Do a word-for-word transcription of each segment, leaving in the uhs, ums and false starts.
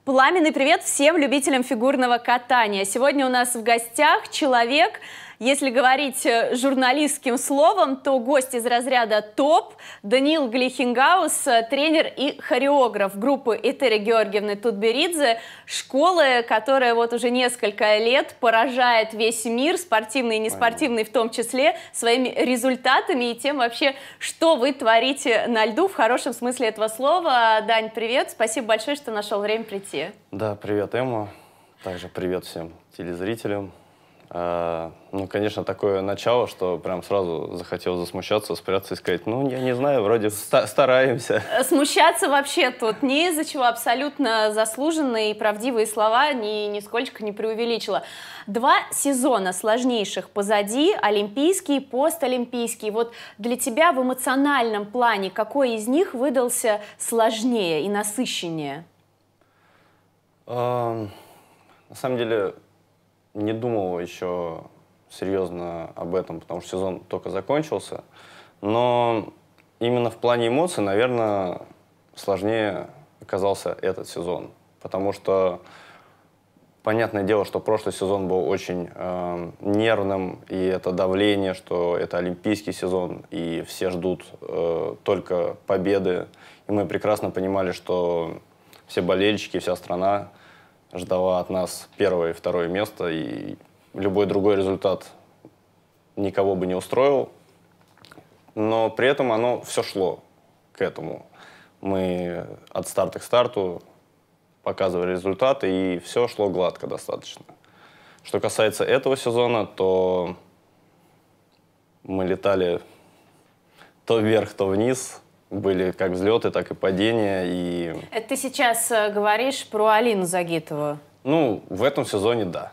Пламенный привет всем любителям фигурного катания. Сегодня у нас в гостях человек, если говорить журналистским словом, то гость из разряда топ, Даниил Глихенгаус, тренер и хореограф группы Этери Георгиевны Тутберидзе, школы, которая вот уже несколько лет поражает весь мир, спортивный и неспортивный в том числе, своими результатами и тем вообще, что вы творите на льду в хорошем смысле этого слова. Дань, привет, спасибо большое, что нашел время прийти. Да, привет, Эмма. Также привет всем телезрителям. А, ну, конечно, такое начало, что прям сразу захотел засмущаться, спрятаться и сказать, ну, я не знаю, вроде ста стараемся. Смущаться вообще тут не из-за чего, абсолютно заслуженные и правдивые слова, ни, нисколько не преувеличила. Два сезона сложнейших позади, олимпийский, постолимпийский. Вот для тебя в эмоциональном плане какой из них выдался сложнее и насыщеннее? А, на самом деле, не думал еще серьезно об этом, потому что сезон только закончился. Но именно в плане эмоций, наверное, сложнее оказался этот сезон. Потому что, понятное дело, что прошлый сезон был очень э, нервным, и это давление, что это олимпийский сезон, и все ждут э, только победы. И мы прекрасно понимали, что все болельщики, вся страна ждала от нас первое и второе место, и любой другой результат никого бы не устроил. Но при этом оно все шло к этому. Мы от старта к старту показывали результаты, и все шло гладко достаточно. Что касается этого сезона, то мы летали то вверх, то вниз. Были как взлеты, так и падения. И... Это ты сейчас говоришь про Алину Загитову? Ну, в этом сезоне да.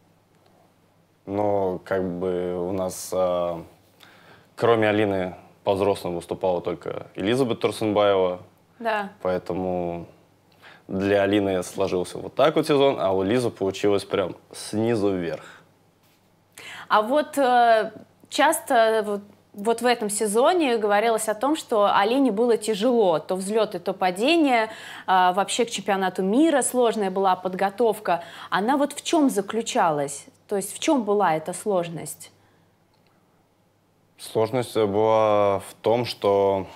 Но как бы у нас, а, кроме Алины, по-взрослому выступала только Элизабет Турсенбаева. Да. Поэтому для Алины сложился вот так вот сезон, а у Лизы получилось прям снизу вверх. А вот э, часто... Вот... Вот в этом сезоне говорилось о том, что Алине было тяжело. То взлеты, то падения. А, вообще к чемпионату мира сложная была подготовка. Она вот в чем заключалась? То есть в чем была эта сложность? Сложность была в том, что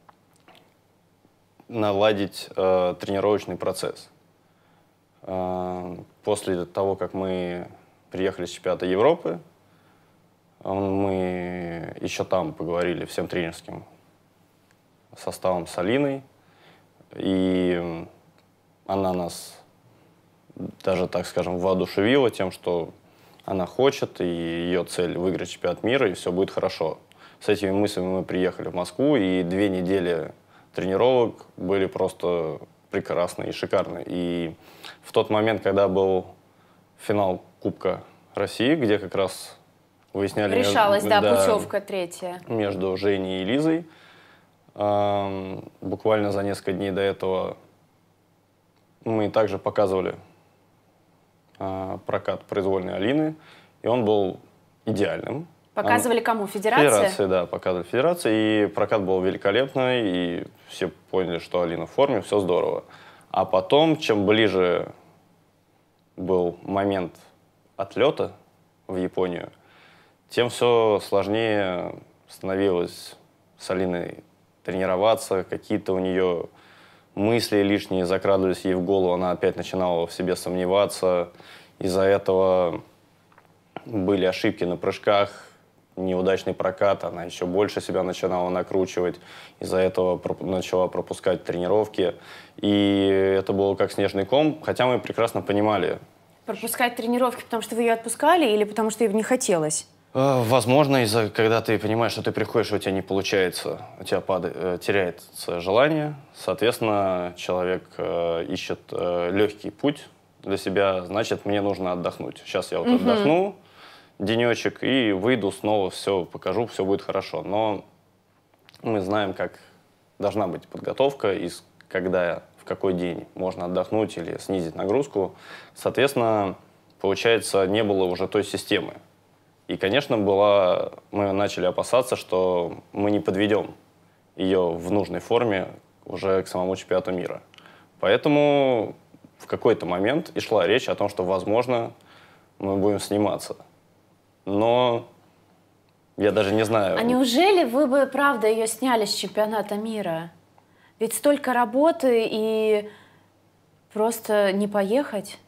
наладить э, тренировочный процесс. Э, после того, как мы приехали с чемпионата Европы, мы еще там поговорили всем тренерским составом с Алиной, и она нас даже, так скажем, воодушевила тем, что она хочет, и ее цель выиграть чемпионат мира, и все будет хорошо. С этими мыслями мы приехали в Москву, и две недели тренировок были просто прекрасные и шикарные. И в тот момент, когда был финал Кубка России, где как раз выясняли... Решалась, между, да, да, путевка третья. Между Женей и Лизой. Эм, буквально за несколько дней до этого мы также показывали э, прокат произвольной Алины, и он был идеальным. Показывали он... кому? Федерация? Федерации, да, показывали Федерации, и прокат был великолепный, и все поняли, что Алина в форме, все здорово. А потом, чем ближе был момент отлета в Японию, тем все сложнее становилось с Алиной тренироваться, какие-то у нее мысли лишние закрадывались ей в голову, она опять начинала в себе сомневаться. Из-за этого были ошибки на прыжках, неудачный прокат, она еще больше себя начинала накручивать, из-за этого проп- начала пропускать тренировки. И это было как снежный ком, хотя мы прекрасно понимали. Пропускать тренировки, потому что вы ее отпускали или потому что ей не хотелось? Возможно, из-за когда ты понимаешь, что ты приходишь, у тебя не получается, у тебя падает, теряется желание, соответственно, человек э, ищет э, легкий путь для себя, значит, мне нужно отдохнуть. Сейчас я вот угу. отдохну денечек и выйду снова, все покажу, все будет хорошо. Но мы знаем, как должна быть подготовка, и когда, в какой день можно отдохнуть или снизить нагрузку. Соответственно, получается, не было уже той системы. И, конечно, была, мы начали опасаться, что мы не подведем ее в нужной форме уже к самому чемпионату мира. Поэтому в какой-то момент и шла речь о том, что, возможно, мы будем сниматься. Но я даже не знаю. А неужели вы бы, правда, ее сняли с чемпионата мира? Ведь столько работы и просто не поехать?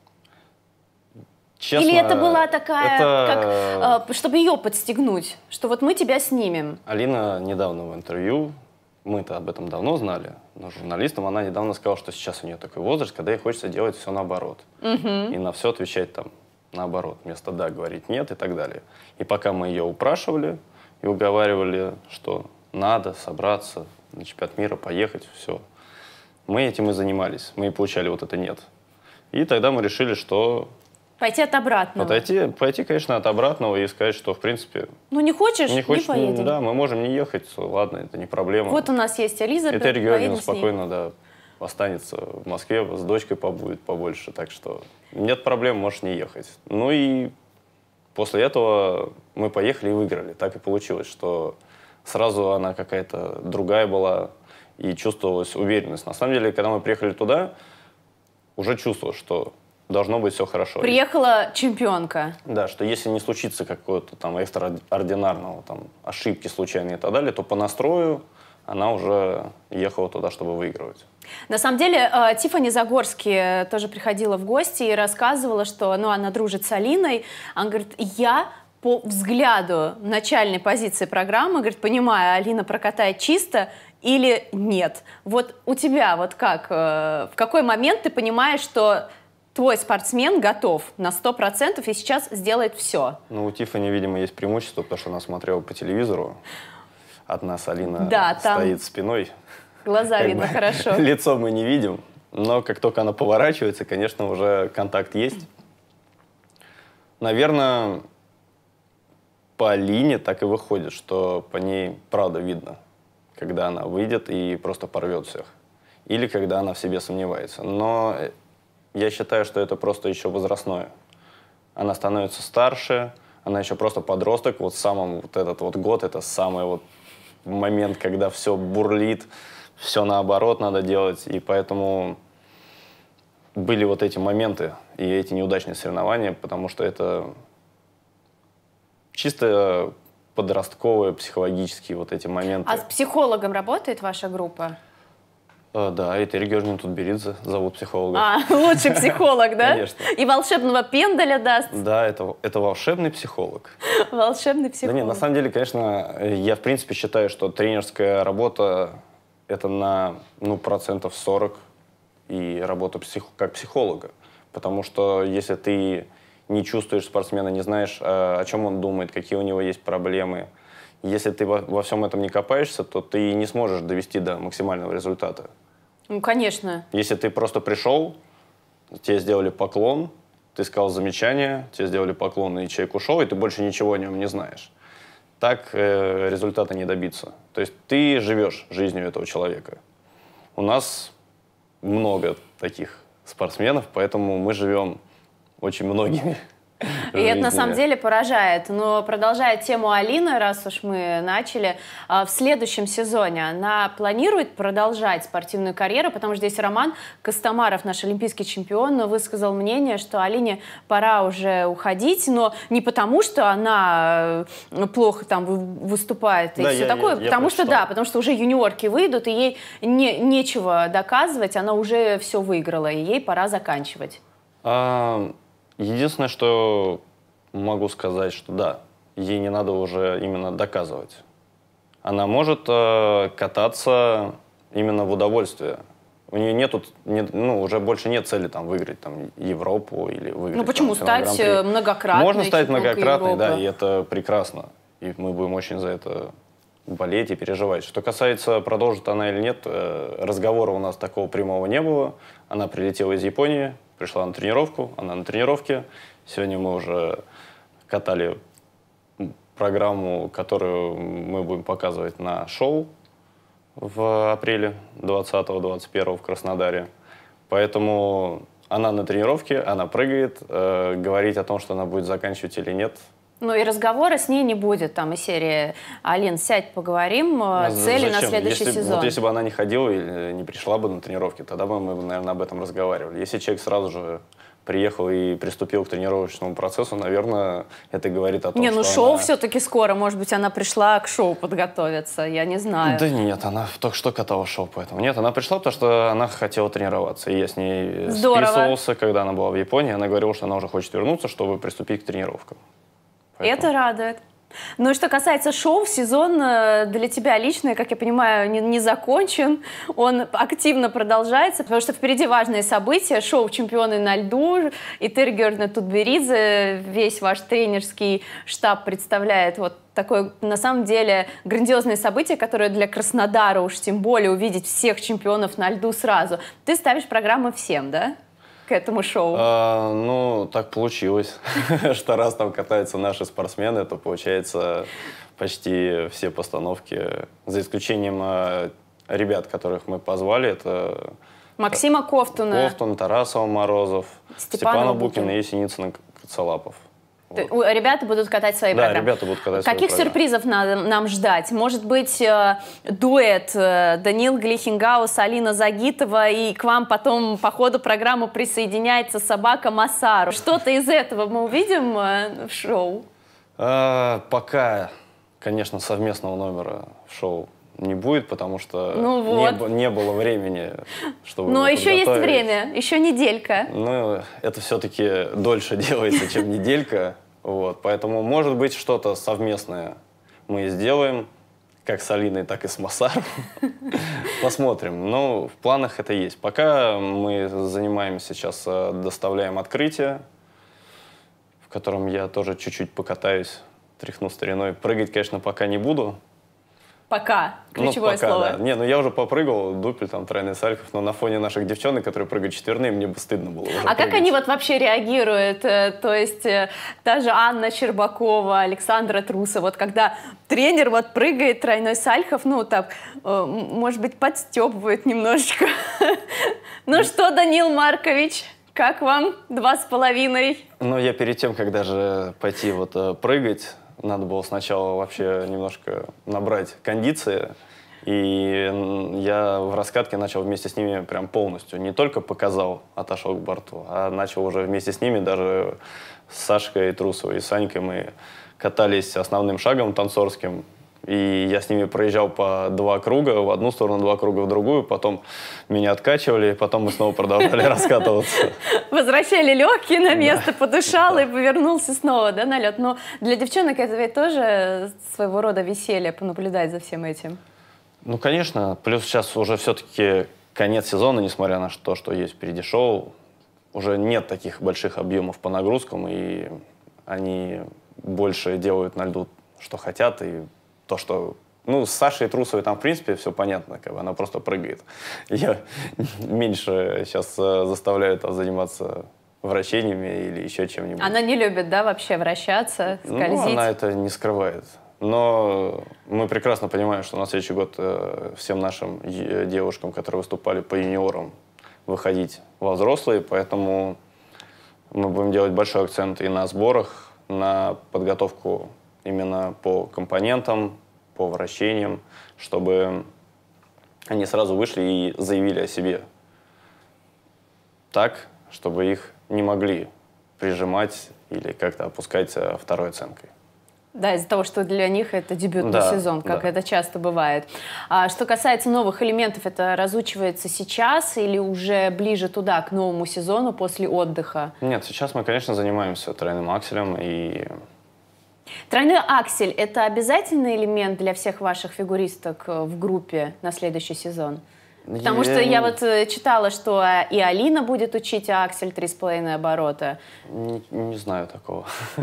Честно, Или это была такая, это... как, чтобы ее подстегнуть, что вот мы тебя снимем? Алина недавно в интервью, мы-то об этом давно знали, но журналистам она недавно сказала, что сейчас у нее такой возраст, когда ей хочется делать все наоборот. Угу. И на все отвечать там наоборот, вместо «да» говорить «нет» и так далее. И пока мы ее упрашивали и уговаривали, что надо собраться, на чемпионат мира поехать, все, мы этим и занимались, мы и получали вот это «нет». И тогда мы решили, что... Пойти от обратного. Пойти, пойти, конечно, от обратного и сказать, что, в принципе... Ну, не хочешь, не, хочешь, не поедем. Да, мы можем не ехать, ладно, это не проблема. Вот у нас есть Элизабет, Этери Георгиевна спокойно, да, останется в Москве, с дочкой побудет побольше, так что нет проблем, можешь не ехать. Ну и после этого мы поехали и выиграли. Так и получилось, что сразу она какая-то другая была и чувствовалась уверенность. На самом деле, когда мы приехали туда, уже чувствовал, что должно быть все хорошо. Приехала чемпионка. Да, что если не случится какого-то там экстраординарного, там, ошибки случайные и так далее, то по настрою она уже ехала туда, чтобы выигрывать. На самом деле, Тиффани Загорски тоже приходила в гости и рассказывала, что ну, она дружит с Алиной. Она говорит, я по взгляду начальной позиции программы, говорит, понимаю, Алина прокатает чисто или нет. Вот у тебя вот как, в какой момент ты понимаешь, что твой спортсмен готов на сто процентов и сейчас сделает все? Ну, у Тиффани, видимо, есть преимущество, потому что она смотрела по телевизору. От нас Алина да, стоит спиной. Глаза видно хорошо. Лицо мы не видим, но как только она поворачивается, конечно, уже контакт есть. Наверное, по Алине так и выходит, что по ней правда видно, когда она выйдет и просто порвет всех. Или когда она в себе сомневается. Но я считаю, что это просто еще возрастное. Она становится старше, она еще просто подросток. Вот самым вот этот вот год, это самый вот момент, когда все бурлит, все наоборот надо делать. И поэтому были вот эти моменты и эти неудачные соревнования, потому что это чисто подростковые, психологические вот эти моменты. А с психологом работает ваша группа? А, да, Этери Георгиевна Тутберидзе зовут психолога. А, лучший психолог, да? Конечно. И волшебного пендаля даст? Да, это, это волшебный психолог. Волшебный психолог. Да нет, на самом деле, конечно, я в принципе считаю, что тренерская работа это на ну, процентов сорок и работа псих, как психолога. Потому что если ты не чувствуешь спортсмена, не знаешь, о чем он думает, какие у него есть проблемы, если ты во, во всем этом не копаешься, то ты не сможешь довести до максимального результата. Ну, конечно. Если ты просто пришел, тебе сделали поклон, ты сказал замечание, тебе сделали поклон, и человек ушел, и ты больше ничего о нем не знаешь. Так э, результата не добиться. То есть ты живешь жизнью этого человека. У нас много таких спортсменов, поэтому мы живем очень многими. И это на самом деле поражает. Но продолжая тему Алины, раз уж мы начали, в следующем сезоне она планирует продолжать спортивную карьеру, потому что здесь Роман Костомаров, наш олимпийский чемпион, высказал мнение, что Алине пора уже уходить, но не потому, что она плохо там выступает и да, все я, такое, я, я потому что прочитал. да, потому что уже юниорки выйдут, и ей не, нечего доказывать, она уже все выиграла, и ей пора заканчивать. А... Единственное, что могу сказать, что да, ей не надо уже именно доказывать. Она может э, кататься именно в удовольствие. У нее нету, нет, ну, уже больше нет цели там, выиграть там, Европу или выиграть. Ну почему? Там, стать многократной. Можно стать многократной, Европы. Да, и это прекрасно. И мы будем очень за это болеть и переживать. Что касается, продолжит она или нет, э, разговора у нас такого прямого не было. Она прилетела из Японии, пришла на тренировку, она на тренировке. Сегодня мы уже катали программу, которую мы будем показывать на шоу в апреле двадцатого-двадцать первого в Краснодаре. Поэтому она на тренировке, она прыгает. Э, говорить о том, что она будет заканчивать или нет, Ну и разговора с ней не будет, там и серия «Алин, сядь, поговорим», а цели зачем? На следующий если, сезон. Вот если бы она не ходила или не пришла бы на тренировки, тогда бы мы, наверное, об этом разговаривали. Если человек сразу же приехал и приступил к тренировочному процессу, наверное, это говорит о том, не, ну что шоу она... все-таки скоро, может быть, она пришла к шоу подготовиться, я не знаю. Да нет, она только что катала шоу, поэтому. Нет, она пришла, потому что она хотела тренироваться, и я с ней Здорово. списывался, когда она была в Японии, она говорила, что она уже хочет вернуться, чтобы приступить к тренировкам. Поэтому... Это радует. Ну и что касается шоу, сезон для тебя лично, как я понимаю, не, не закончен. Он активно продолжается, потому что впереди важные события. Шоу «Чемпионы на льду», Итыр Гёрдне Тутберидзе, весь ваш тренерский штаб представляет вот такое, на самом деле, грандиозное событие, которое для Краснодара уж тем более увидеть всех чемпионов на льду сразу. Ты ставишь программы всем, да? К этому шоу? А, ну, так получилось, что раз там катаются наши спортсмены, то получается почти все постановки, за исключением а, ребят, которых мы позвали, это Максима Ковтуна, Ковтун, Тарасова, Морозов, Степана Букина и Синицына Коцалапов. Вот. Ребята будут катать свои да, программы. ребята будут катать Каких свои сюрпризов надо нам ждать? Может быть, э, дуэт э, Даниил Глихенгаус, Алина Загитова, и к вам потом по ходу программы присоединяется собака Масару. Что-то из этого мы увидим э, в шоу? А, пока, конечно, совместного номера в шоу не будет, потому что ну вот. не, не было времени, чтобы Но еще есть время, еще неделька. Ну, это все-таки дольше делается, чем неделька. Вот, поэтому, может быть, что-то совместное мы сделаем, как с Алиной, так и с Масаром. Посмотрим. Но в планах это есть. Пока мы занимаемся сейчас, доставляем открытие, в котором я тоже чуть-чуть покатаюсь, тряхну стариной. Прыгать, конечно, пока не буду. Пока. Ключевое ну, пока, слово. Да. Не, ну я уже попрыгал, дупель, там, тройный сальхов, но на фоне наших девчонок, которые прыгают четверные, мне бы стыдно было уже А прыгать. Как они вот вообще реагируют? То есть та же Анна Щербакова, Александра Трусова, вот когда тренер вот прыгает тройной сальхов, ну так, может быть, подстебывает немножечко. Ну что, Даниил Маркович, как вам два с половиной? Ну, я перед тем, как даже пойти вот прыгать, надо было сначала вообще немножко набрать кондиции, и я в раскатке начал вместе с ними прям полностью. Не только показал, отошел к борту, а начал уже вместе с ними, даже с Сашкой Трусовой и Санькой мы катались основным шагом танцорским. И я с ними проезжал по два круга, в одну сторону, два круга в другую, потом меня откачивали, потом мы снова продолжали раскатываться. Возвращали легкие на место, подышал и повернулся снова, да, на лед. Но для девчонок это ведь тоже своего рода веселье, понаблюдать за всем этим. Ну, конечно. Плюс сейчас уже все-таки конец сезона, несмотря на то, что есть впереди шоу, уже нет таких больших объемов по нагрузкам, и они больше делают на льду, что хотят, и то, что... Ну, с Сашей Трусовой там, в принципе, все понятно, как бы, она просто прыгает. Я меньше сейчас заставляю там заниматься вращениями или еще чем-нибудь. Она не любит, да, вообще вращаться, скользить? Ну, она это не скрывает. Но мы прекрасно понимаем, что на следующий год э, всем нашим девушкам, которые выступали по юниорам, выходить во взрослые, поэтому мы будем делать большой акцент и на сборах, на подготовку именно по компонентам, по вращениям, чтобы они сразу вышли и заявили о себе так, чтобы их не могли прижимать или как-то опускать второй оценкой. Да, из-за того, что для них это дебютный да, сезон, как да. это часто бывает. А что касается новых элементов, это разучивается сейчас или уже ближе туда, к новому сезону, после отдыха? Нет, сейчас мы, конечно, занимаемся тройным акселем и... Тройной аксель – это обязательный элемент для всех ваших фигуристок в группе на следующий сезон? Потому я... что я вот читала, что и Алина будет учить аксель три с половиной оборота. Не, не знаю такого.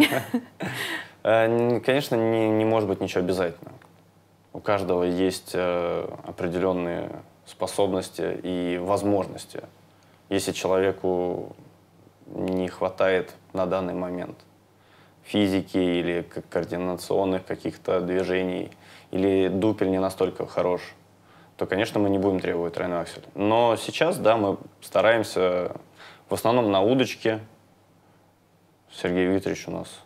Конечно, не, не может быть ничего обязательного. У каждого есть определенные способности и возможности, если человеку не хватает на данный момент физики или координационных каких-то движений, или дупель не настолько хорош, то, конечно, мы не будем требовать тройной аксель. Но сейчас, да, мы стараемся в основном на удочке. Сергей Викторович у нас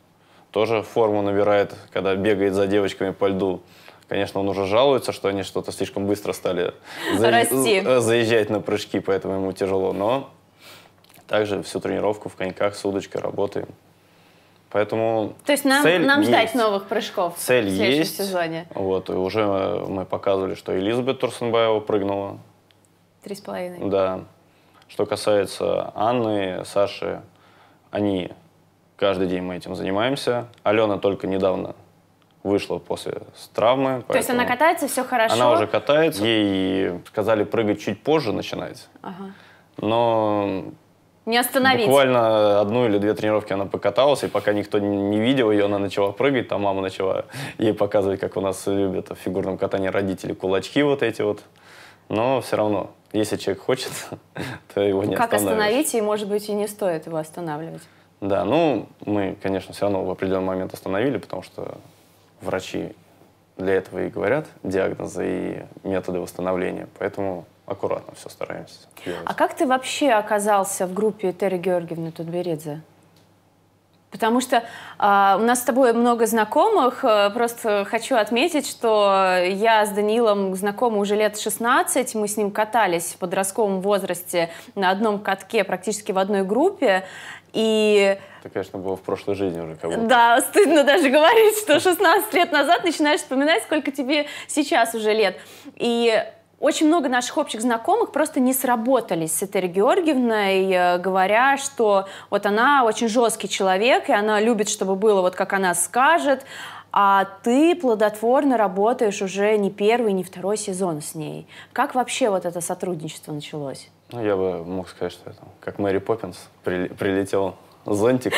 тоже форму набирает, когда бегает за девочками по льду. Конечно, он уже жалуется, что они что-то слишком быстро стали за... заезжать на прыжки, поэтому ему тяжело. Но также всю тренировку в коньках с удочкой работаем. Поэтому То есть нам, цель нам ждать есть. новых прыжков цель в следующем есть. сезоне? Вот, и уже мы показывали, что Элизабет Турсенбаева прыгнула. Три с половиной. Да. Что касается Анны, Саши, они каждый день мы этим занимаемся. Алена только недавно вышла после травмы. То есть она катается, все хорошо? Она уже катается. Ей сказали прыгать чуть позже начинать. Ага. Но не остановить. Буквально одну или две тренировки она покаталась, и пока никто не видел ее, она начала прыгать, там мама начала ей показывать, как у нас любят в фигурном катании родители, кулачки вот эти вот. Но все равно, если человек хочет, то его не как остановишь. Как остановить, и, может быть, и не стоит его останавливать? Да, ну, мы, конечно, все равно в определенный момент остановили, потому что врачи для этого и говорят диагнозы и методы восстановления, поэтому аккуратно все стараемся делать. А как ты вообще оказался в группе Терри Георгиевны Тутберидзе? Потому что э, у нас с тобой много знакомых. Э, просто хочу отметить, что я с Даниилом знакома уже лет шестнадцать. Мы с ним катались в подростковом возрасте на одном катке, практически в одной группе. И... Это, конечно, было в прошлой жизни уже как будто. Да, стыдно даже говорить, что шестнадцать лет назад начинаешь вспоминать, сколько тебе сейчас уже лет. И очень много наших общих знакомых просто не сработались с Этерой Георгиевной, говоря, что вот она очень жесткий человек, и она любит, чтобы было вот как она скажет, а ты плодотворно работаешь уже не первый, не второй сезон с ней. Как вообще вот это сотрудничество началось? Ну, я бы мог сказать, что это как Мэри Поппинс при, прилетел зонтиком.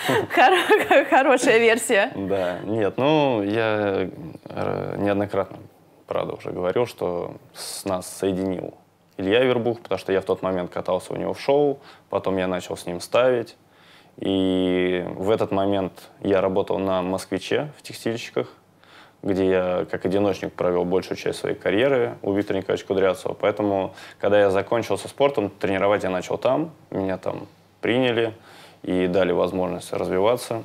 Хорошая версия. Да, нет, ну, я неоднократно, правда, уже говорил, что с нас соединил Илья Вербух, потому что я в тот момент катался у него в шоу, потом я начал с ним ставить. И в этот момент я работал на «Москвиче» в текстильщиках, где я как одиночник провел большую часть своей карьеры у Виктора Николаевича Кудрявцева. Поэтому, когда я закончил со спортом, тренировать я начал там, меня там приняли и дали возможность развиваться.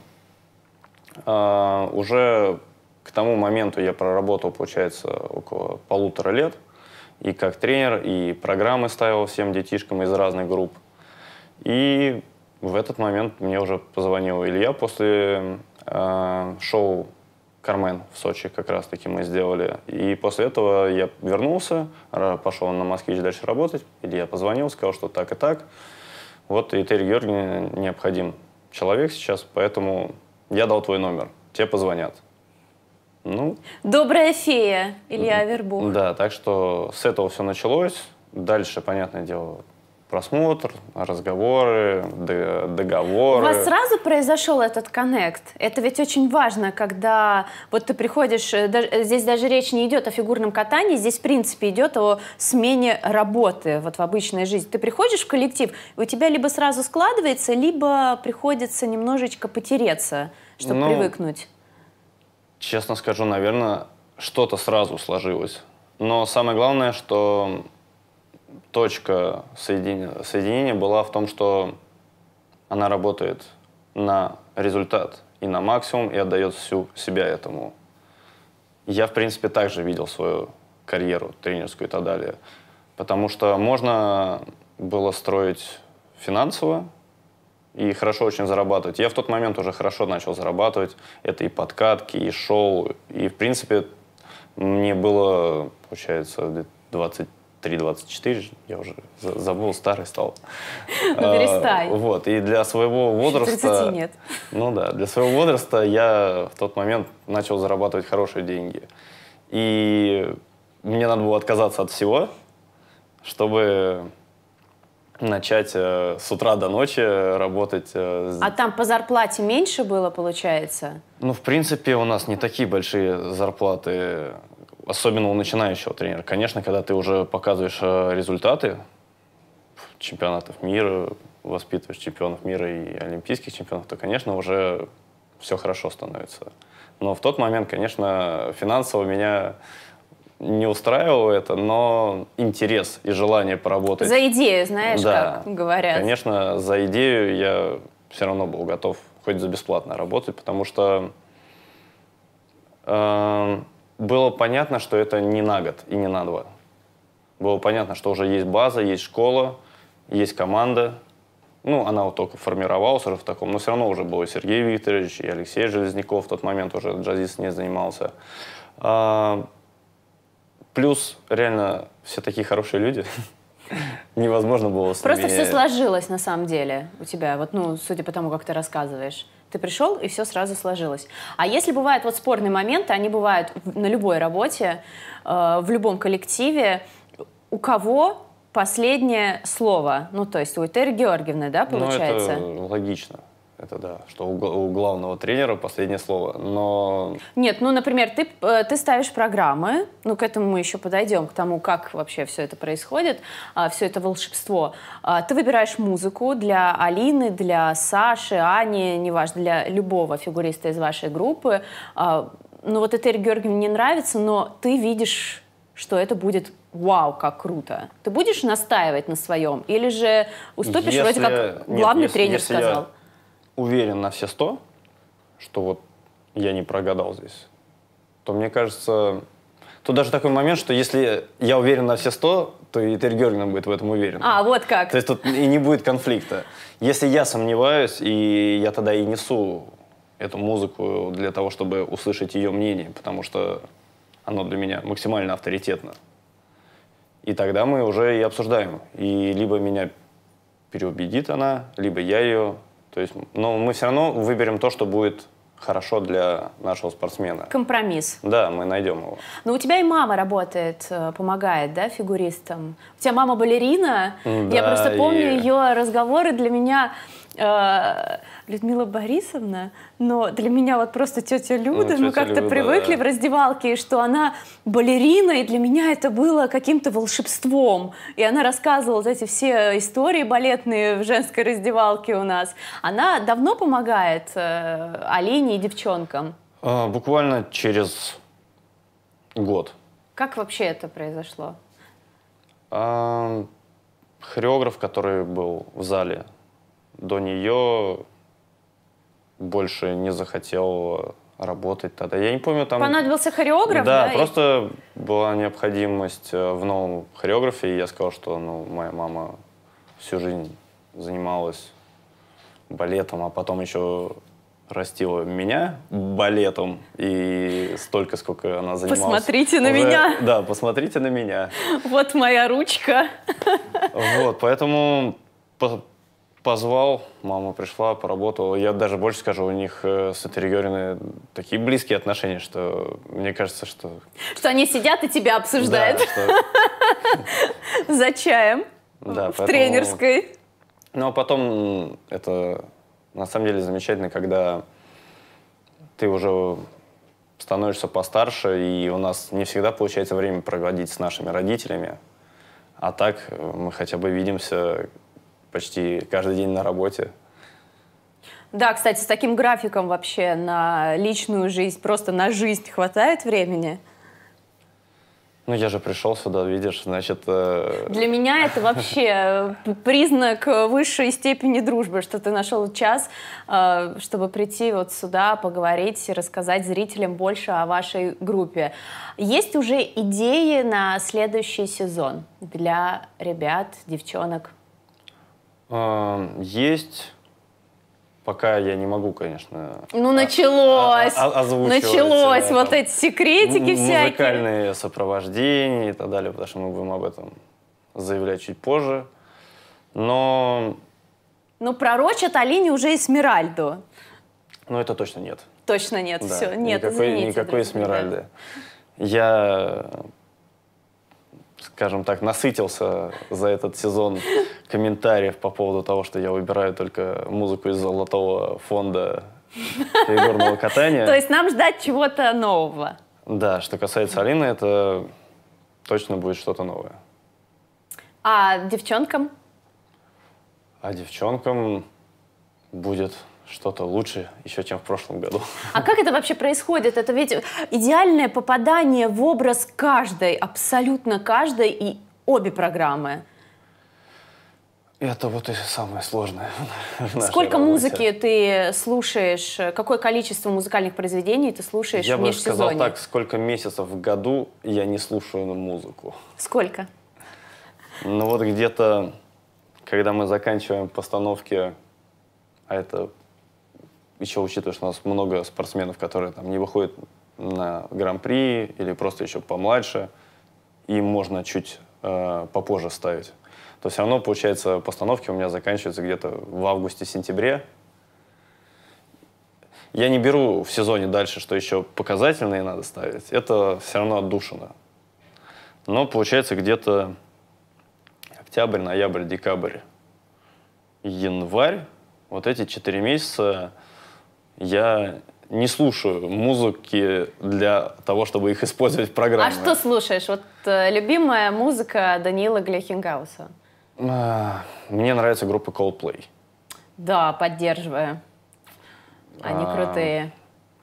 А, уже к тому моменту я проработал, получается, около полутора лет. И как тренер, и программы ставил всем детишкам из разных групп. И в этот момент мне уже позвонил Илья после э, шоу «Кармен» в Сочи, как раз-таки мы сделали. И после этого я вернулся, пошел на «Москвич» дальше работать. Илья позвонил, сказал, что так и так. Вот и Терри Георгиевне необходим человек сейчас, поэтому я дал твой номер, тебе позвонят. Ну, добрая фея, Илья Вербух. Да, так что с этого все началось. Дальше, понятное дело, просмотр, разговоры, договоры. У вас сразу произошел этот коннект? Это ведь очень важно, когда вот ты приходишь, здесь даже речь не идет о фигурном катании, здесь в принципе идет о смене работы вот в обычной жизни. Ты приходишь в коллектив, и у тебя либо сразу складывается, либо приходится немножечко потереться, чтобы ну, привыкнуть. Честно скажу, наверное, что-то сразу сложилось. Но самое главное, что точка соединения, соединения была в том, что она работает на результат и на максимум, и отдает всю себя этому. Я, в принципе, также видел свою карьеру тренерскую и так далее. Потому что можно было строить финансово и хорошо очень зарабатывать. Я в тот момент уже хорошо начал зарабатывать. Это и подкатки, и шоу. И, в принципе, мне было, получается, двадцать три двадцать четыре, я уже забыл, старый стал. Ну, перестань. А, вот, и для своего возраста... тридцати нет. Ну да, для своего возраста я в тот момент начал зарабатывать хорошие деньги. И мне надо было отказаться от всего, чтобы начать э, с утра до ночи работать. Э, а там по зарплате меньше было, получается? Ну, в принципе, у нас не такие большие зарплаты, особенно у начинающего тренера. Конечно, когда ты уже показываешь э, результаты чемпионатов мира, воспитываешь чемпионов мира и олимпийских чемпионов, то, конечно, уже все хорошо становится. Но в тот момент, конечно, финансово меня не устраивало это, но интерес и желание поработать. За идею, знаешь, да, как говорят. Конечно, за идею я все равно был готов хоть за бесплатно работать, потому что э, было понятно, что это не на год и не на два. Было понятно, что уже есть база, есть школа, есть команда. Ну, она вот только формировалась уже в таком, но все равно уже был и Сергей Викторович, и Алексей Железняков в тот момент уже джазист не занимался. А, плюс реально все такие хорошие люди. Невозможно было с Просто ними... все сложилось на самом деле у тебя, вот, ну, судя по тому, как ты рассказываешь. Ты пришел, и все сразу сложилось. А если бывают вот спорные моменты, они бывают на любой работе, э, в любом коллективе, у кого последнее слово? Ну, то есть у Этери Георгиевны, да, получается? Ну, это логично. Это да, что у, у главного тренера последнее слово, но... Нет, ну, например, ты, ты ставишь программы, ну, к этому мы еще подойдем, к тому, как вообще все это происходит, все это волшебство. Ты выбираешь музыку для Алины, для Саши, Ани, неважно, для любого фигуриста из вашей группы. Ну, вот Этери Георгиевне не нравится, но ты видишь, что это будет вау, как круто. Ты будешь настаивать на своем? Или же уступишь, если... вроде как главный Нет, тренер если сказал? Я уверен на все сто, что вот я не прогадал здесь, то мне кажется... Тут даже такой момент, что если я уверен на все сто, то и Этери Георгиевна будет в этом уверена. А, вот как. То есть тут и не будет конфликта. Если я сомневаюсь, и я тогда и несу эту музыку для того, чтобы услышать ее мнение, потому что оно для меня максимально авторитетно. И тогда мы уже и обсуждаем. И либо меня переубедит она, либо я ее. То есть, но мы все равно выберем то, что будет хорошо для нашего спортсмена. Компромисс. Да, мы найдем его. Но у тебя и мама работает, помогает, да, фигуристам? У тебя мама балерина. Да, я просто помню и... ее разговоры. Для меня э, Людмила Борисовна, но для меня вот просто тетя Люда, ну, мы как-то Люда, привыкли да. в раздевалке, что она балерина, и для меня это было каким-то волшебством. И она рассказывала вот эти все истории балетные в женской раздевалке у нас. Она давно помогает э, Алине и девчонкам? А, буквально через год. Как вообще это произошло? А, хореограф, который был в зале до нее, больше не захотел работать тогда. Я не помню, там... Понадобился хореограф, да? Да, просто и... была необходимость в новом хореографе, и я сказал, что ну, моя мама всю жизнь занималась балетом, а потом еще растила меня балетом, и столько, сколько она занималась. Посмотрите на уже... меня. Да, посмотрите на меня. Вот моя ручка. Вот, поэтому... Позвал, мама пришла, поработала. Я даже больше скажу, у них э, с Этери Георгиевной такие близкие отношения, что мне кажется, что... Что они сидят и тебя обсуждают. Да, что... За чаем. Да, в поэтому... тренерской. Ну, а потом это на самом деле замечательно, когда ты уже становишься постарше, и у нас не всегда получается время проводить с нашими родителями. А так мы хотя бы видимся... почти каждый день на работе. Да, кстати, с таким графиком вообще на личную жизнь, просто на жизнь хватает времени? Ну, я же пришел сюда, видишь, значит... Э... Для меня это вообще признак высшей степени дружбы, что ты нашел час, э, чтобы прийти вот сюда, поговорить и рассказать зрителям больше о вашей группе. Есть уже идеи на следующий сезон для ребят, девчонок? Есть, пока я не могу, конечно. Ну, началось, о- о- озвучивать, началось, да, вот там, эти секретики всякие. Музыкальные сопровождения и так далее, потому что мы будем об этом заявлять чуть позже. Но... Ну, пророчат Алине уже Эсмеральду. Ну, это точно нет. Точно нет, Да, все, нет, никакой, извините. никакой Эсмеральды. Я... скажем так, насытился за этот сезон комментариев по поводу того, что я выбираю только музыку из золотого фонда фигурного катания. То есть нам ждать чего-то нового? Да, что касается Алины, это точно будет что-то новое. А девчонкам? А девчонкам будет что-то лучше еще, чем в прошлом году. А как это вообще происходит? Это ведь идеальное попадание в образ каждой, абсолютно каждой, и обе программы. Это вот и самое сложное. Сколько музыки ты слушаешь? Какое количество музыкальных произведений ты слушаешь я в межсезонье? Я бы сказал так, сколько месяцев в году я не слушаю музыку. Сколько? Ну вот где-то, когда мы заканчиваем постановки, а это еще учитывая, что у нас много спортсменов, которые там не выходят на гран-при или просто еще помладше, им можно чуть э, попозже ставить. То все равно, получается, постановки у меня заканчиваются где-то в августе-сентябре. Я не беру в сезоне дальше, что еще показательные надо ставить. Это все равно отдушина. Но получается где-то октябрь, ноябрь, декабрь, январь. Вот эти четыре месяца я не слушаю музыки для того, чтобы их использовать в программе. А что слушаешь? Вот э, любимая музыка Даниила Глихенгауса. Мне нравится группа Coldplay. Да, поддерживаю. Они а, крутые.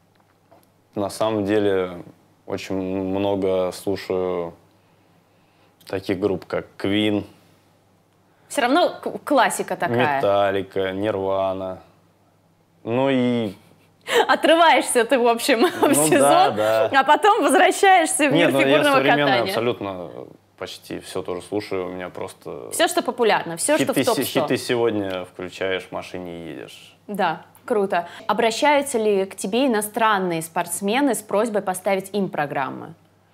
На самом деле, очень много слушаю таких групп, как Queen. Все равно классика такая. Металлика, Нирвана. Ну и... Отрываешься ты, в общем, ну, в сезон, да, да. а потом возвращаешься в мир Нет, фигурного я современный катания. Абсолютно почти все тоже слушаю. У меня просто... Все, что популярно, все, хиты, что в топ сто. Хиты сегодня включаешь в машине и едешь. Да, круто. Обращаются ли к тебе иностранные спортсмены с просьбой поставить им программы?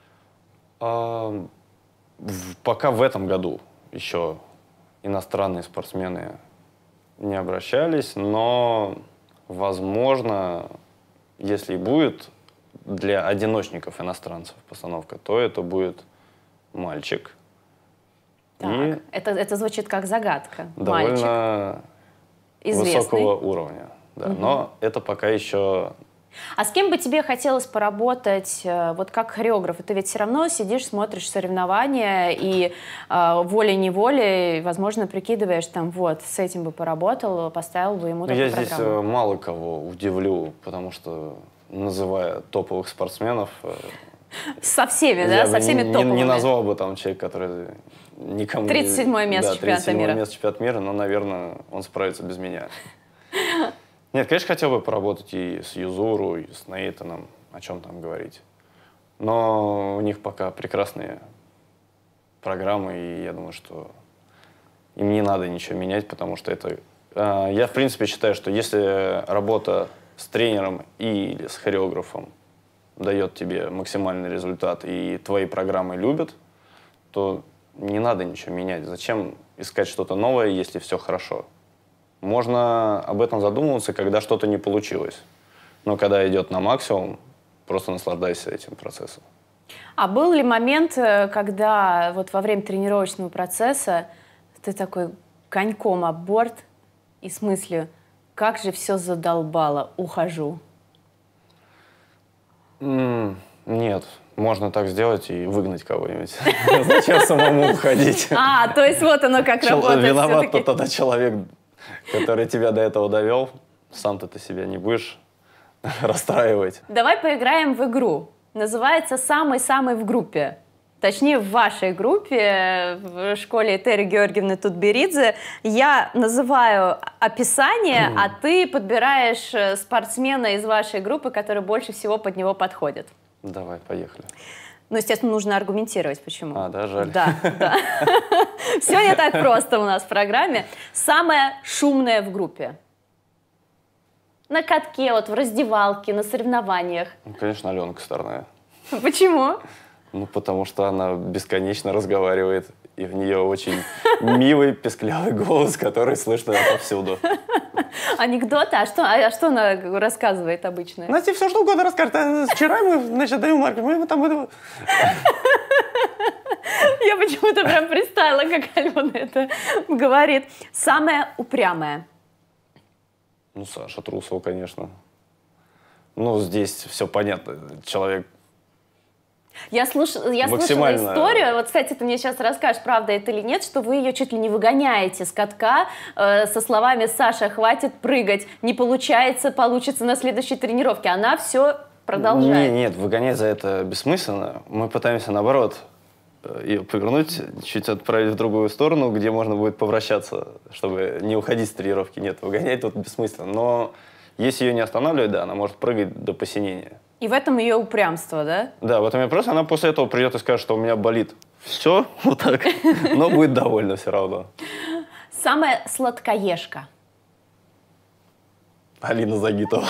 А, в, пока в этом году еще иностранные спортсмены не обращались, но, возможно, если и будет для одиночников иностранцев постановка, то это будет мальчик. Так, и это, это звучит как загадка. Довольно известный. Высокого уровня. Да. Угу. Но это пока еще... А с кем бы тебе хотелось поработать, вот как хореограф? Ты ведь все равно сидишь, смотришь соревнования и э, волей-неволей, возможно, прикидываешь, там, вот, с этим бы поработал, поставил бы ему такую Я программу. здесь мало кого удивлю, потому что, называя топовых спортсменов... Со всеми, да? Со всеми не, топовыми. Не назвал бы там человека, который никому... тридцать седьмое место да, чемпионата мира. тридцать седьмое место чемпионата мира, но, наверное, он справится без меня. Нет, конечно, хотел бы поработать и с Юзуру, и с Нейтаном, о чем там говорить. Но у них пока прекрасные программы, и я думаю, что им не надо ничего менять, потому что это... Э, я, в принципе, считаю, что если работа с тренером или с хореографом дает тебе максимальный результат, и твои программы любят, то не надо ничего менять. Зачем искать что-то новое, если все хорошо? Можно об этом задумываться, когда что-то не получилось. Но когда идет на максимум, просто наслаждайся этим процессом. А был ли момент, когда вот во время тренировочного процесса ты такой коньком об борт и с мыслью, как же все задолбало, ухожу? Mm, нет. Можно так сделать и выгнать кого-нибудь. Зачем самому уходить? А, то есть вот оно как работает. Виноват тогда человек, который тебя до этого довел. Сам-то ты себя не будешь расстраивать. Давай поиграем в игру. Называется «Самый-самый в группе». Точнее, в вашей группе, в школе Этери Георгиевны Тутберидзе. Я называю описание, а ты подбираешь спортсмена из вашей группы, который больше всего под него подходит. Давай, поехали. Ну, естественно, нужно аргументировать, почему. А, да, жаль. Да, да. Все не так просто у нас в программе. Самое шумное в группе. На катке, вот в раздевалке, на соревнованиях. Ну, конечно, Аленка Старная. Почему? Ну, потому что она бесконечно разговаривает, и в нее очень милый, песклявый голос, который слышно отовсюду. Анекдоты? А что, а что она рассказывает обычно? Настя все что угодно расскажет. Вчера мы, значит, даем марки, мы там... Я почему-то прям представила, как Алена это говорит. Самая упрямая. Ну, Саша Трусова, конечно. Ну, здесь все понятно. Человек... Я, слуш... Я слушала историю, вот, кстати, ты мне сейчас расскажешь, правда это или нет, что вы ее чуть ли не выгоняете с катка э, со словами «Саша, хватит прыгать, не получается, получится на следующей тренировке». Она все продолжает. Нет, нет, выгонять за это бессмысленно. Мы пытаемся, наоборот, ее повернуть, чуть отправить в другую сторону, где можно будет повращаться, чтобы не уходить с тренировки. Нет, выгонять тут бессмысленно. Но если ее не останавливать, да, она может прыгать до посинения. И в этом ее упрямство, да? Да, в этом ее просто. Она после этого придет и скажет, что у меня болит. Все, вот так. Но будет довольна все равно. Самая сладкоежка. Алина Загитова.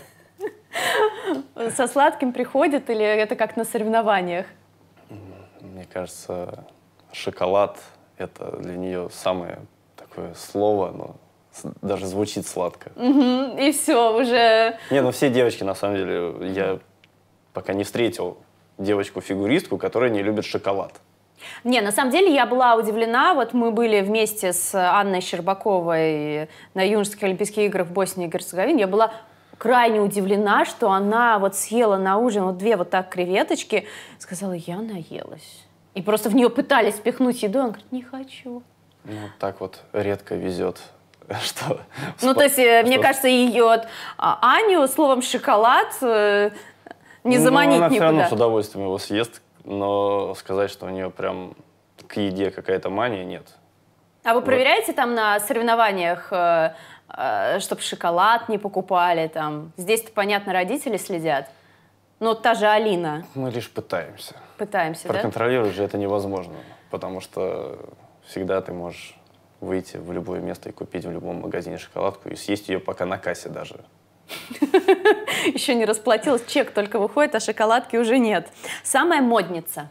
Со сладким приходит или это как на соревнованиях? Мне кажется, шоколад — это для нее самое такое слово, но даже звучит сладко. Угу, и все, уже... Не, ну все девочки, на самом деле, я пока не встретил девочку-фигуристку, которая не любит шоколад. Не, на самом деле я была удивлена. Вот мы были вместе с Анной Щербаковой на юношеских Олимпийских играх в Боснии и Герцеговине. Я была крайне удивлена, что она вот съела на ужин вот две вот так креветочки, сказала, я наелась. И просто в нее пытались впихнуть еду, она говорит, не хочу. Ну, так вот редко везет. Что, ну, то есть, что... мне кажется, ее вот, Аню словом «шоколад» не заманить ну, она никуда. все равно с удовольствием его съест, но сказать, что у нее прям к еде какая-то мания, нет. А вы вот. проверяете там на соревнованиях, чтобы шоколад не покупали? Там? Здесь-то, понятно, родители следят. Но та же Алина. Мы лишь пытаемся. Пытаемся, Проконтролировать да? же это невозможно, потому что всегда ты можешь выйти в любое место и купить в любом магазине шоколадку и съесть ее пока на кассе даже. Еще не расплатилась, чек только выходит, а шоколадки уже нет. Самая модница?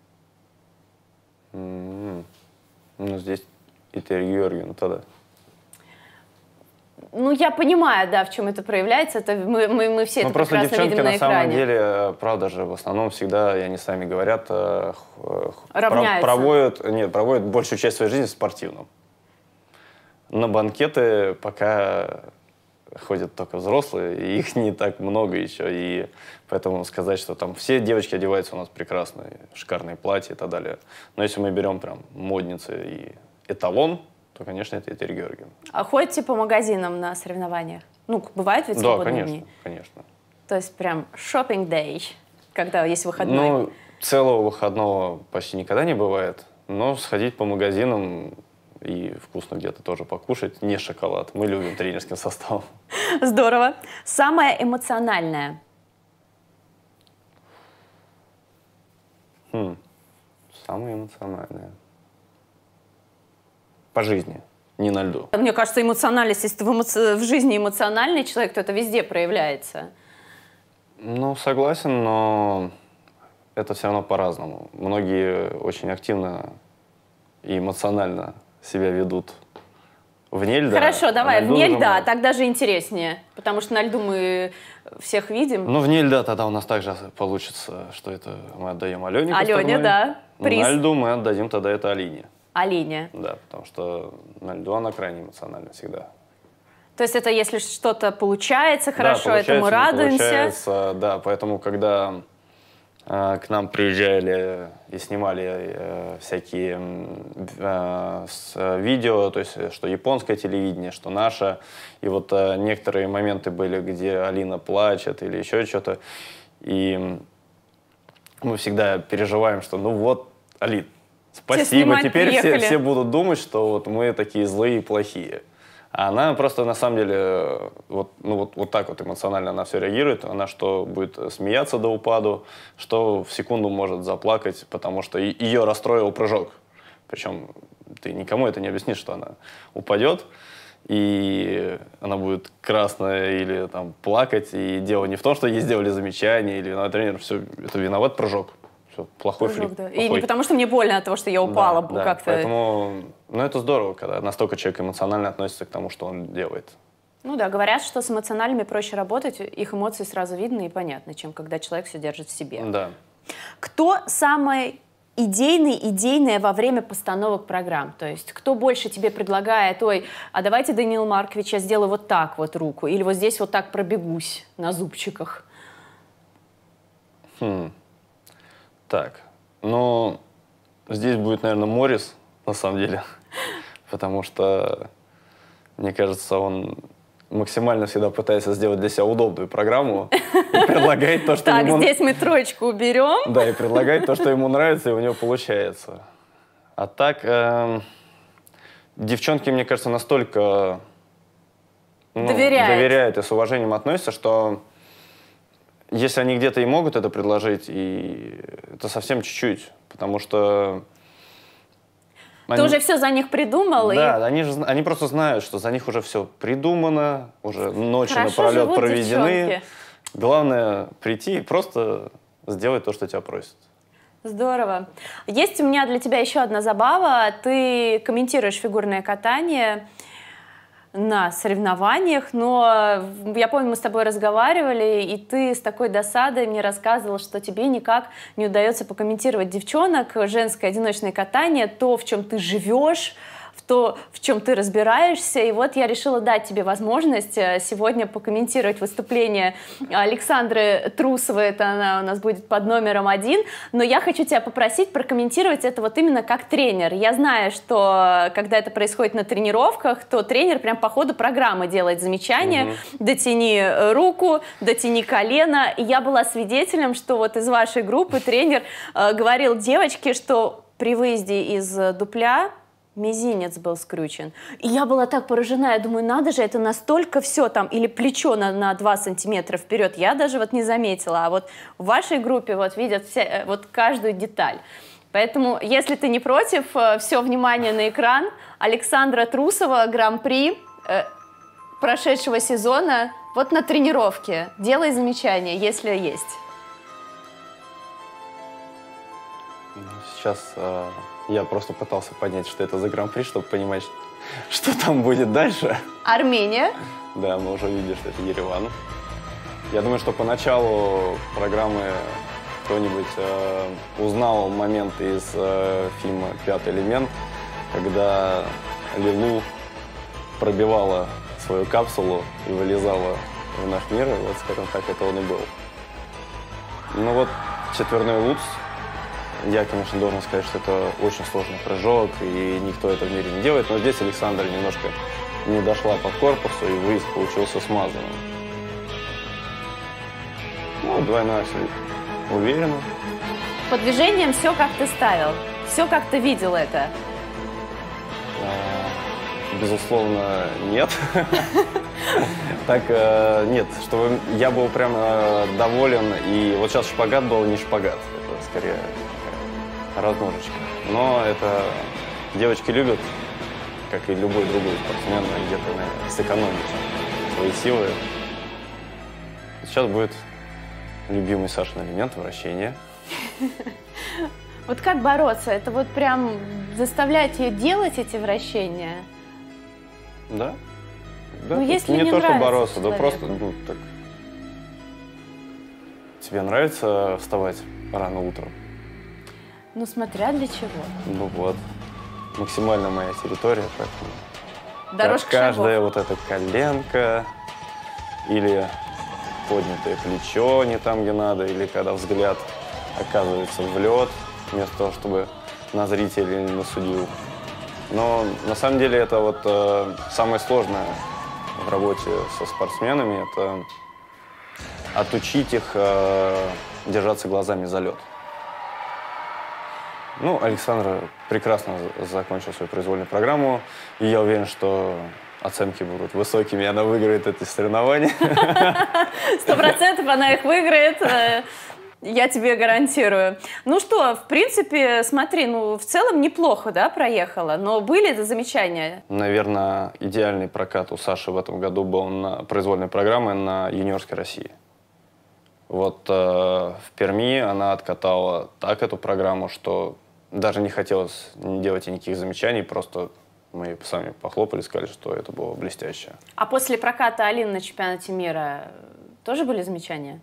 Ну, здесь Этери Георгиевна тогда. Ну, я понимаю, да, в чем это проявляется. Это мы, мы, мы все ну, это просто прекрасно девчонки видим на на экране. самом деле, правда же, в основном всегда, и они сами говорят, равняются. проводят, нет, проводят большую часть своей жизни в спортивном. На банкеты пока ходят только взрослые, и их не так много еще, и поэтому сказать, что там все девочки одеваются у нас прекрасно, шикарные платья и так далее. Но если мы берем прям модницы и эталон, то, конечно, это Этери Георгиевна. А ходите по магазинам на соревнованиях? Ну, бывает ведь да, свободные конечно, дни? конечно. То есть прям shopping day, когда есть выходной? Ну, целого выходного почти никогда не бывает, но сходить по магазинам и вкусно где-то тоже покушать, не шоколад. Мы любим тренерским составом. Здорово. Самое эмоциональное? Хм. Самое эмоциональное. По жизни, не на льду. Мне кажется, эмоциональность, если ты в, эмоци... в жизни эмоциональный человек, то это везде проявляется. Ну, согласен, но это все равно по-разному. Многие очень активно и эмоционально себя ведут вне льда. Хорошо, давай, а вне льда, можно... так даже интереснее. Потому что на льду мы всех видим. Ну, вне льда тогда у нас также получится, что это мы отдаем Алене. Алене, да. Приз. На льду мы отдадим тогда это Алине. Алине. Да, потому что на льду она крайне эмоциональна всегда. То есть это если что-то получается хорошо, да, это мы радуемся. Получается, да, поэтому когда э, к нам приезжали и снимали э, всякие э, с, видео, то есть что японское телевидение, что наше, и вот э, некоторые моменты были, где Алина плачет или еще что-то, и мы всегда переживаем, что ну вот, Алин, спасибо, теперь все, все будут думать, что вот мы такие злые и плохие. А она просто, на самом деле, вот, ну, вот, вот так вот эмоционально она все реагирует. Она что будет смеяться до упаду, что в секунду может заплакать, потому что ее расстроил прыжок. Причем ты никому это не объяснишь, что она упадет, и она будет красная или там плакать. И дело не в том, что ей сделали замечание, или на тренер, все, это виноват прыжок. Все, плохой Прыжок, флип. да. Плохой. И не потому, что мне больно от того, что я упала, да, да. как-то. Поэтому, ну, это здорово, когда настолько человек эмоционально относится к тому, что он делает. Ну да, говорят, что с эмоциональными проще работать, их эмоции сразу видны и понятны, чем когда человек все держит в себе. Да. Кто самый идейный, идейная во время постановок программ? То есть кто больше тебе предлагает, ой, а давайте, Даниил Маркович, я сделаю вот так вот руку, или вот здесь вот так пробегусь на зубчиках? Хм. Так, ну, здесь будет, наверное, Морис, на самом деле, потому что, мне кажется, он максимально всегда пытается сделать для себя удобную программу и предлагает то, что ему... Так, здесь мы троечку уберем. Да, и предлагает то, что ему нравится, и у него получается. А так, э, девчонки, мне кажется, настолько ну, доверяют. доверяют и с уважением относятся, что если они где-то и могут это предложить, и это совсем чуть-чуть, потому что... Ты они... уже все за них придумал? Да, и... они, же, они просто знают, что за них уже все придумано, уже ночи Хорошо напролет проведены. Девчонки. Главное прийти и просто сделать то, что тебя просят. Здорово. Есть у меня для тебя еще одна забава. Ты комментируешь фигурное катание на соревнованиях, но я помню, мы с тобой разговаривали, и ты с такой досадой мне рассказывал, что тебе никак не удается покомментировать девчонок, женское одиночное катание, то, в чем ты живешь, в то, в чем ты разбираешься. И вот я решила дать тебе возможность сегодня покомментировать выступление Александры Трусовой. Это она у нас будет под номером один. Но я хочу тебя попросить прокомментировать это вот именно как тренер. Я знаю, что когда это происходит на тренировках, то тренер прям по ходу программы делает замечания. Mm-hmm. Дотяни руку, дотяни колено. И я была свидетелем, что вот из вашей группы тренер э, говорил девочке, что при выезде из дупля мизинец был скрючен. И я была так поражена, я думаю, надо же, это настолько все там, или плечо на, на два сантиметра вперед, я даже вот не заметила. А вот в вашей группе вот видят все, вот каждую деталь. Поэтому, если ты не против, все внимание на экран. Александра Трусова, гран-при э, прошедшего сезона, вот на тренировке. Делай замечания, если есть. Сейчас... Э... Я просто пытался понять, что это за гран-при, чтобы понимать, что там будет дальше. Армения. Да, мы уже видели, что это Ереван. Я думаю, что поначалу программы кто-нибудь э, узнал моменты из э, фильма «Пятый элемент», когда Лилу пробивала свою капсулу и вылезала в наш мир, и вот, скажем так, это он и был. Ну вот, четверной луц. Я, конечно, должен сказать, что это очень сложный прыжок, и никто это в мире не делает, но здесь Александра немножко не дошла по корпусу, и выезд получился смазанным. Ну, двойной аксель уверенно. По движениям все, как ты ставил, все, как ты видел это. Безусловно, нет. Так, нет, чтобы я был прям доволен, и вот сейчас шпагат был не шпагат, это скорее... разножечка. Но это девочки любят, как и любой другой спортсмен, где-то наверное, сэкономить свои силы. Сейчас будет любимый Сашин элемент — вращение. Вот как бороться? Это вот прям заставлять ее делать эти вращения? Да. Да, ну, если не не то, что бороться, человеку. да просто ну, так. Тебе нравится вставать рано утром? Ну, смотря для чего. Ну вот, максимально моя территория, поэтому Дорожка каждая шагов. вот эта коленка или поднятое плечо не там, где надо, или когда взгляд оказывается в лед, вместо того, чтобы на зрителя или на судью. Но на самом деле это вот э, самое сложное в работе со спортсменами, это отучить их э, держаться глазами за лед. Ну, Александра прекрасно закончила свою произвольную программу, и я уверен, что оценки будут высокими, и она выиграет эти соревнования. Сто процентов она их выиграет, я тебе гарантирую. Ну что, в принципе, смотри, ну в целом неплохо, да, проехала, но были замечания? Наверное, идеальный прокат у Саши в этом году был на произвольной программе на юниорской России. Вот э, в Перми она откатала так эту программу, что даже не хотелось делать никаких замечаний, просто мы сами похлопали, сказали, что это было блестяще. А после проката Алины на чемпионате мира тоже были замечания?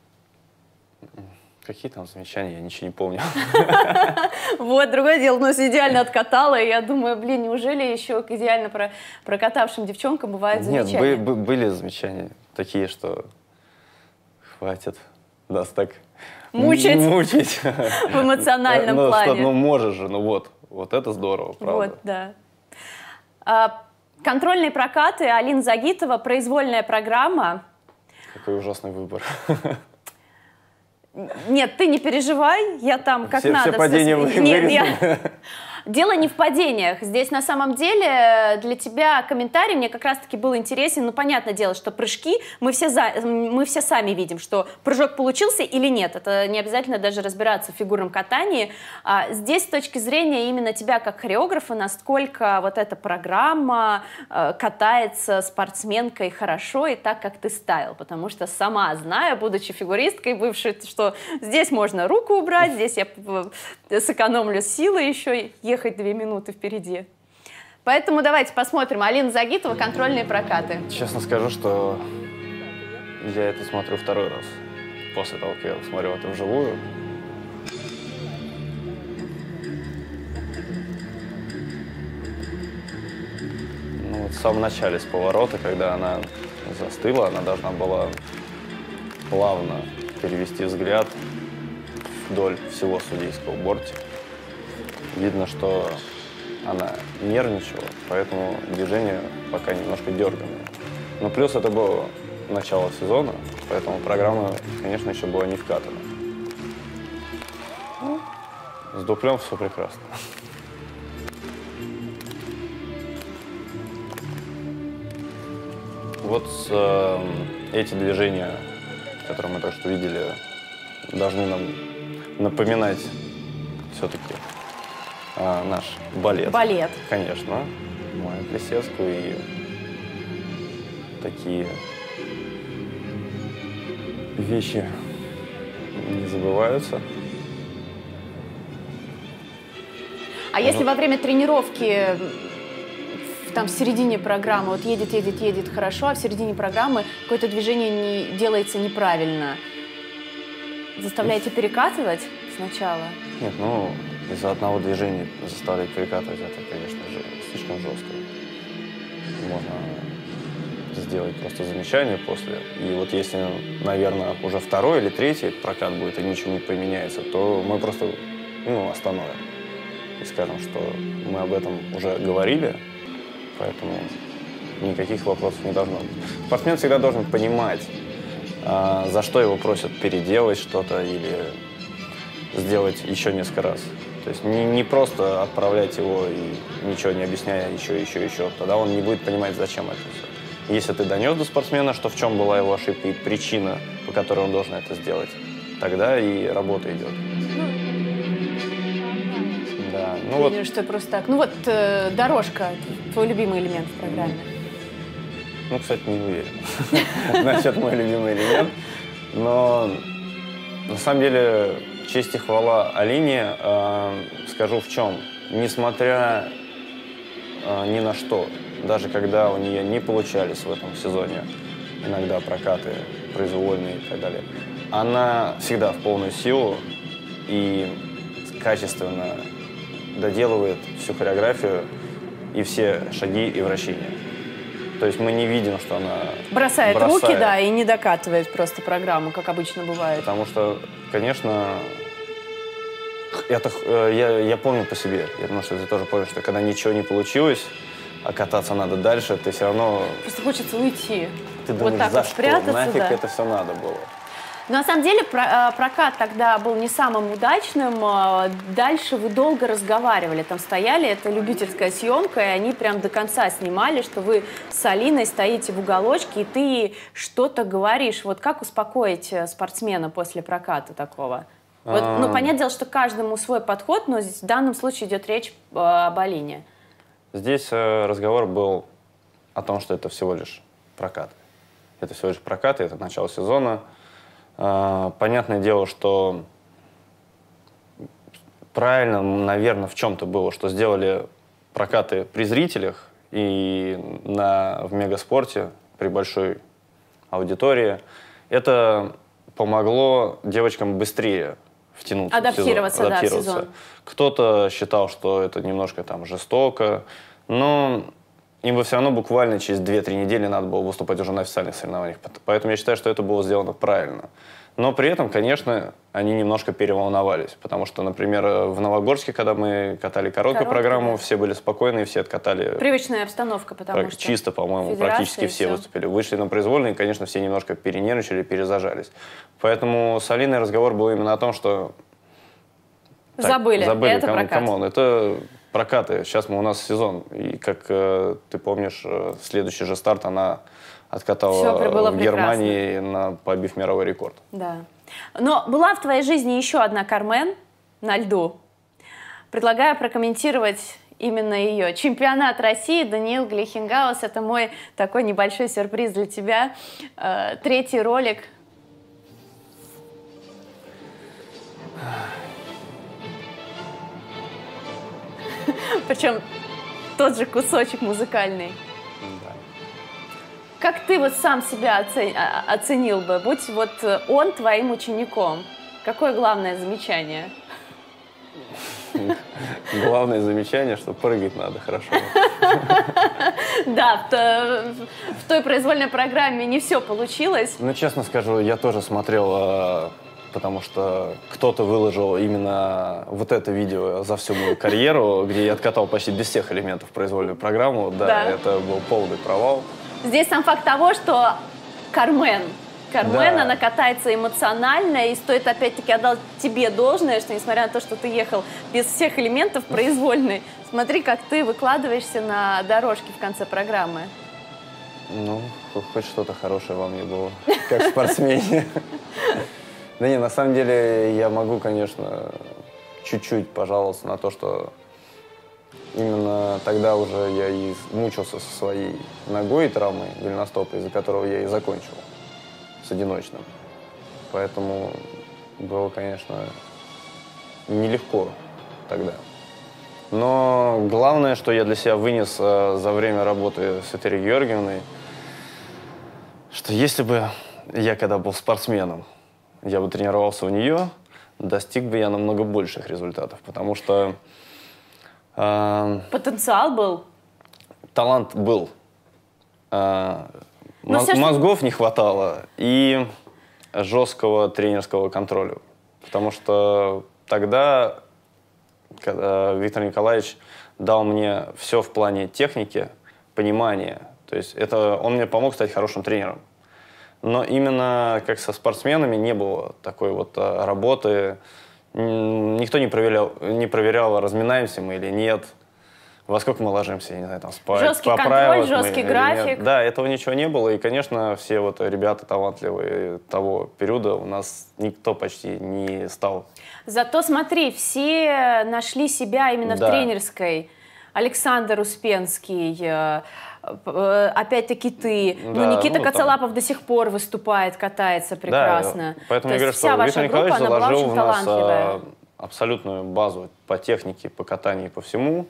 Какие там замечания, я ничего не помню. Вот, другое дело, но идеально откатала, и я думаю, блин, неужели еще к идеально прокатавшим девчонкам бывают замечания? Нет, были замечания такие, что хватит нас так мучить, мучить. В эмоциональном ну, плане. Что, ну можешь же, ну вот, вот это здорово, правда. Вот, да. А, Контрольные прокаты, Алина Загитова, произвольная программа. Какой ужасный выбор. Нет, ты не переживай, я там как все, надо. Все падения вы... Нет, я... Дело не в падениях. Здесь на самом деле для тебя комментарий мне как раз-таки был интересен. Ну, понятное дело, что прыжки мы все, за... мы все сами видим, что прыжок получился или нет. Это не обязательно даже разбираться в фигурном катании. А здесь с точки зрения именно тебя как хореографа, насколько вот эта программа э, катается спортсменкой хорошо и так, как ты ставил. Потому что сама знаю, будучи фигуристкой бывшей, что здесь можно руку убрать, здесь я сэкономлю силы еще, ехать две минуты впереди. Поэтому давайте посмотрим. Алина Загитова, контрольные прокаты. Честно скажу, что я это смотрю второй раз. После того, как я смотрю это вживую. Ну, вот в самом начале с поворота, когда она застыла, она должна была плавно перевести взгляд вдоль всего судейского бортика. Видно, что она нервничала, поэтому движение пока немножко дерганное. Но плюс это было начало сезона, поэтому программа, конечно, еще была не вкатана. Ну, с дуплем все прекрасно. Вот э, эти движения, которые мы только что видели, должны нам напоминать все-таки э, наш балет. Балет. Конечно. Мою Плесецку и такие вещи не забываются. А если во время тренировки, там, в середине программы, вот едет, едет, едет хорошо, а в середине программы какое-то движение не, делается неправильно, заставляете перекатывать сначала? Нет, ну, из-за одного движения заставлять перекатывать, это, конечно же, слишком жестко. Можно сделать просто замечание после. И вот если, наверное, уже второй или третий прокат будет и ничего не поменяется, то мы просто, ну, остановим. И скажем, что мы об этом уже говорили, поэтому никаких вопросов не должно быть. Спортсмен всегда должен понимать, а, за что его просят переделать что-то или сделать еще несколько раз. То есть не, не просто отправлять его и ничего не объясняя еще, еще, еще. Тогда он не будет понимать, зачем это все. Если ты донес до спортсмена, что в чем была его ошибка и причина, по которой он должен это сделать, тогда и работа идет. Да, ну вот. Или что просто так. Ну вот э, дорожка, твой любимый элемент в программе. Ну, кстати, не уверен, насчет мой любимый элемент. Но на самом деле честь и хвала Алине. Э, скажу в чем. Несмотря э, ни на что, даже когда у нее не получались в этом сезоне иногда прокаты произвольные и так далее, она всегда в полную силу и качественно доделывает всю хореографию и все шаги и вращения. То есть мы не видим, что она бросает, бросает руки, да, и не докатывает просто программу, как обычно бывает. Потому что, конечно, это, я, я помню по себе, я думаю, что ты тоже помнишь, что когда ничего не получилось, а кататься надо дальше, ты все равно... Просто хочется уйти. Ты думаешь, вот так за вот что? спрятаться, Нафиг да. это все надо было? Но на самом деле прокат тогда был не самым удачным. Дальше вы долго разговаривали, там стояли, это любительская съемка, и они прям до конца снимали, что вы с Алиной стоите в уголочке, и ты что-то говоришь. Вот как успокоить спортсмена после проката такого? Вот, ну, понятное дело, что каждому свой подход, но в данном случае идет речь об Алине. Здесь разговор был о том, что это всего лишь прокат. Это всего лишь прокат, это начало сезона. Понятное дело, что правильно, наверное, в чем-то было, что сделали прокаты при зрителях и на, в мегаспорте при большой аудитории. Это помогло девочкам быстрее втянуться адаптироваться, в сезон. адаптироваться. Да, в сезон. Кто-то считал, что это немножко там жестоко, но им бы все равно буквально через две-три недели надо было выступать уже на официальных соревнованиях. Поэтому я считаю, что это было сделано правильно. Но при этом, конечно, они немножко переволновались, потому что, например, в Новогорске, когда мы катали короткую Короткую, программу, да. все были спокойны, все откатали. Привычная обстановка, потому что Чисто, по-моему, федерация практически и все всё. выступили. Вышли на произвольные, и, конечно, все немножко перенервничали, перезажались. Поэтому с Алиной разговор был именно о том, что... Так, забыли, забыли, это кам- прокат. камон, это прокаты. Сейчас мы, у нас сезон. И, как э, ты помнишь, э, следующий же старт она откатала Всё было в прекрасно. Германии, на, побив мировой рекорд. Да. Но была в твоей жизни еще одна Кармен на льду. Предлагаю прокомментировать именно ее. Чемпионат России, Даниил Глихенгаус. Это мой такой небольшой сюрприз для тебя. Э, третий ролик. Причем тот же кусочек музыкальный. Да. Как ты вот сам себя оцен... а- оценил бы, будь вот он твоим учеником? Какое главное замечание? Главное замечание, что прыгать надо хорошо. Да, в, то- в той произвольной программе не все получилось. Ну, честно скажу, я тоже смотрел, э, потому что кто-то выложил именно вот это видео за всю мою карьеру, где я откатал почти без всех элементов произвольную программу. Да, Да. это был полный провал. Здесь сам факт того, что Кармен, Кармен, Да. она катается эмоционально, и стоит опять-таки отдать тебе должное, что несмотря на то, что ты ехал без всех элементов произвольной, смотри, как ты выкладываешься на дорожке в конце программы. Ну, хо- хоть что-то хорошее во мне было, как спортсмене. Да не, на самом деле я могу, конечно, чуть-чуть пожаловаться на то, что именно тогда уже я и мучился со своей ногой и травмой голеностопа, из-за которого я и закончил с одиночным. Поэтому было, конечно, нелегко тогда. Но главное, что я для себя вынес э, за время работы с Этерой Георгиевной, что если бы я когда был спортсменом, я бы тренировался у нее, достиг бы я намного больших результатов, потому что э, Потенциал был. талант был, э, Но моз- всё, что- мозгов не хватало и жесткого тренерского контроля, потому что тогда, когда Виктор Николаевич дал мне все в плане техники, понимания, то есть это он мне помог стать хорошим тренером. Но именно как со спортсменами не было такой вот а, работы. М, Никто не проверял, не проверял, разминаемся мы или нет, во сколько мы ложимся, я не знаю, там спать. Жесткий по контроль, правилам мы жесткий или график. нет. Да, этого ничего не было. И, конечно, все вот ребята талантливые того периода у нас никто почти не стал. Зато смотри, все нашли себя именно Да. в тренерской. Александр Успенский, э, э, опять-таки ты. Да, ну, Никита ну, там- Коцалапов до сих пор выступает, катается прекрасно. Да, поэтому То я говорю, есть вся что ваша Виктор группа, Николаевич она была заложил очень в нас талантливая. а, абсолютную базу по технике, по катанию, по всему.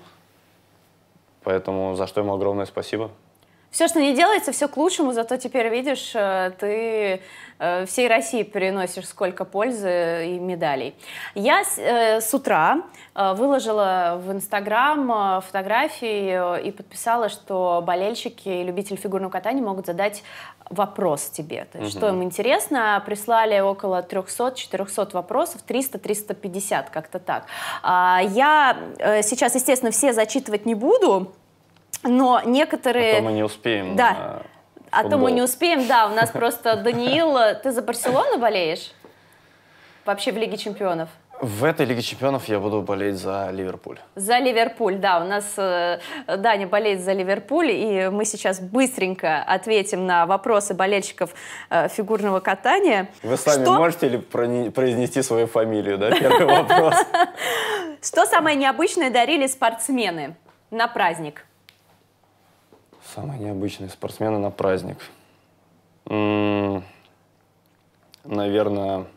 Поэтому за что ему огромное спасибо. Все, что не делается, все к лучшему, зато теперь, видишь, э, ты э, всей России переносишь сколько пользы и медалей. Я с, э, с утра э, выложила в Инстаграм э, фотографии э, и подписала, что болельщики и любители фигурного катания могут задать вопрос тебе. То есть, Мгм. что им интересно, прислали около трёхсот-четырёхсот вопросов, триста-триста пятьдесят, как-то так. А, Я э, сейчас, естественно, все зачитывать не буду, но некоторые... А то мы не успеем. Да. на А то мы футбол. не успеем, да, у нас просто Даниил... Ты за Барселону болеешь? Вообще в Лиге чемпионов? В этой Лиге чемпионов я буду болеть за Ливерпуль. За Ливерпуль, да, у нас э, Даня болеет за Ливерпуль, и мы сейчас быстренько ответим на вопросы болельщиков э, фигурного катания. Вы сами Что- можете ли прони- произнести свою фамилию, да? Первый вопрос. Что самое необычное дарили спортсмены на праздник? Самые необычные спортсмены на праздник. М, Наверное,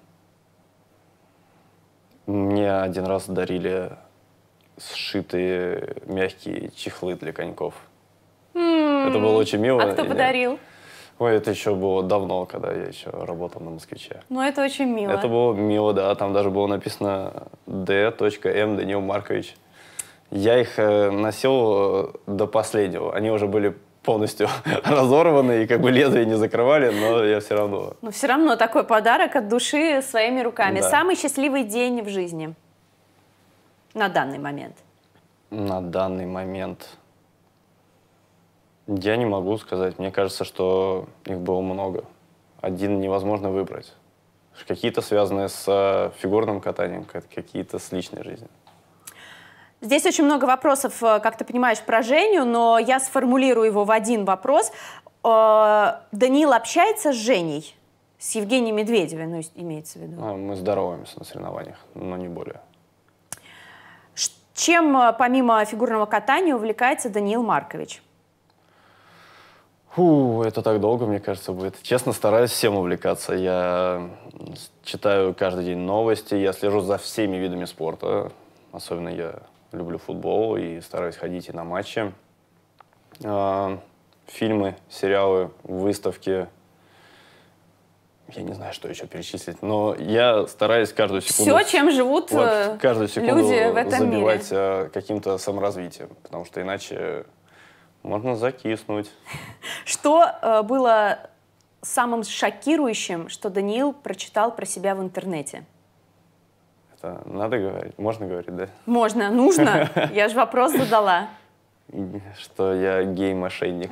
мне один раз дарили сшитые мягкие чехлы для коньков. Это было очень мило. А кто И- подарил? Ой, это еще было давно, когда я еще работал на «Москвиче». Ну, это очень мило. Это было мило, да. Там даже было написано Д М Даниил Маркович. Я их э, носил э, до последнего. Они уже были полностью разорваны, и как бы лезвие не закрывали, но я все равно... Но все равно такой подарок от души своими руками. Да. Самый счастливый день в жизни на данный момент? На данный момент... Я не могу сказать. Мне кажется, что их было много. Один невозможно выбрать. Какие-то связаны с фигурным катанием, какие-то с личной жизнью. Здесь очень много вопросов, как ты понимаешь, про Женю, но я сформулирую его в один вопрос. Даниил общается с Женей, с Евгением Медведевым, ну, имеется в виду? Мы здороваемся на соревнованиях, но не более. Чем помимо фигурного катания увлекается Даниил Маркович? Фу, это так долго, мне кажется, будет. Честно, стараюсь всем увлекаться. Я читаю каждый день новости, я слежу за всеми видами спорта. Особенно я люблю футбол и стараюсь ходить и на матчи. Фильмы, сериалы, выставки. Я не знаю, что еще перечислить, но я стараюсь каждую секунду... Все, чем живут вот, каждую секунду люди в этом забивать мире. Каким-то саморазвитием, потому что иначе можно закиснуть. Что э, было самым шокирующим, что Даниил прочитал про себя в интернете? Это надо говорить? Можно говорить, да? Можно, нужно. Я же вопрос задала. Что я гей-мошенник.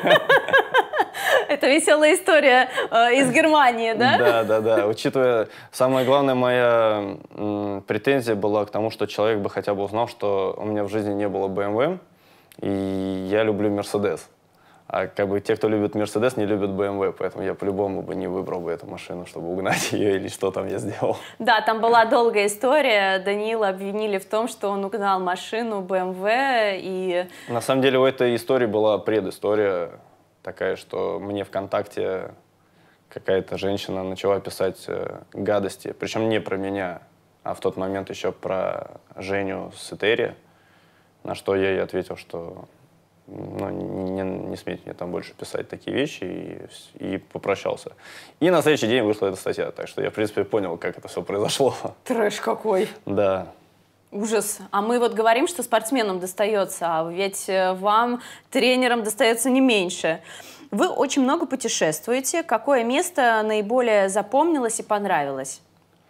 Это веселая история э, из Германии, да? Да, да, да. Учитывая, самая главная моя м, претензия была к тому, что человек бы хотя бы узнал, что у меня в жизни не было бэ эм вэ, и я люблю Мерседес. А как бы те, кто любит Мерседес, не любят бэ эм вэ, поэтому я по-любому бы не выбрал бы эту машину, чтобы угнать ее или что там я сделал. Да, там была долгая история. Даниила обвинили в том, что он угнал машину бэ эм вэ и... На самом деле у этой истории была предыстория такая, что мне ВКонтакте какая-то женщина начала писать э, гадости, причем не про меня, а в тот момент еще про Женю с Этери, на что я ей ответил, что ну, не, не смейте мне там больше писать такие вещи, и, и попрощался. И на следующий день вышла эта статья, так что я, в принципе, понял, как это все произошло. Трэш какой. Да. Ужас. А мы вот говорим, что спортсменам достается, а ведь вам, тренерам, достается не меньше. Вы очень много путешествуете. Какое место наиболее запомнилось и понравилось?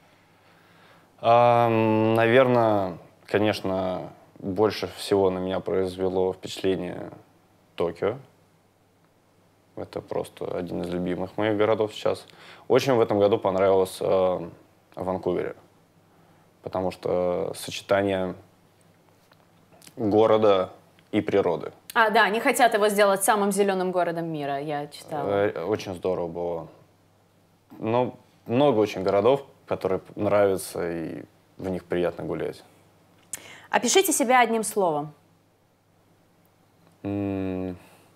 А, наверное, конечно, больше всего на меня произвело впечатление Токио. Это просто один из любимых моих городов сейчас. Очень в этом году понравилось э, Ванкувере, потому что сочетание города и природы. А, да, они хотят его сделать самым зеленым городом мира, я читала. Очень здорово было. Но много очень городов, которые нравятся, и в них приятно гулять. Опишите себя одним словом. М-м-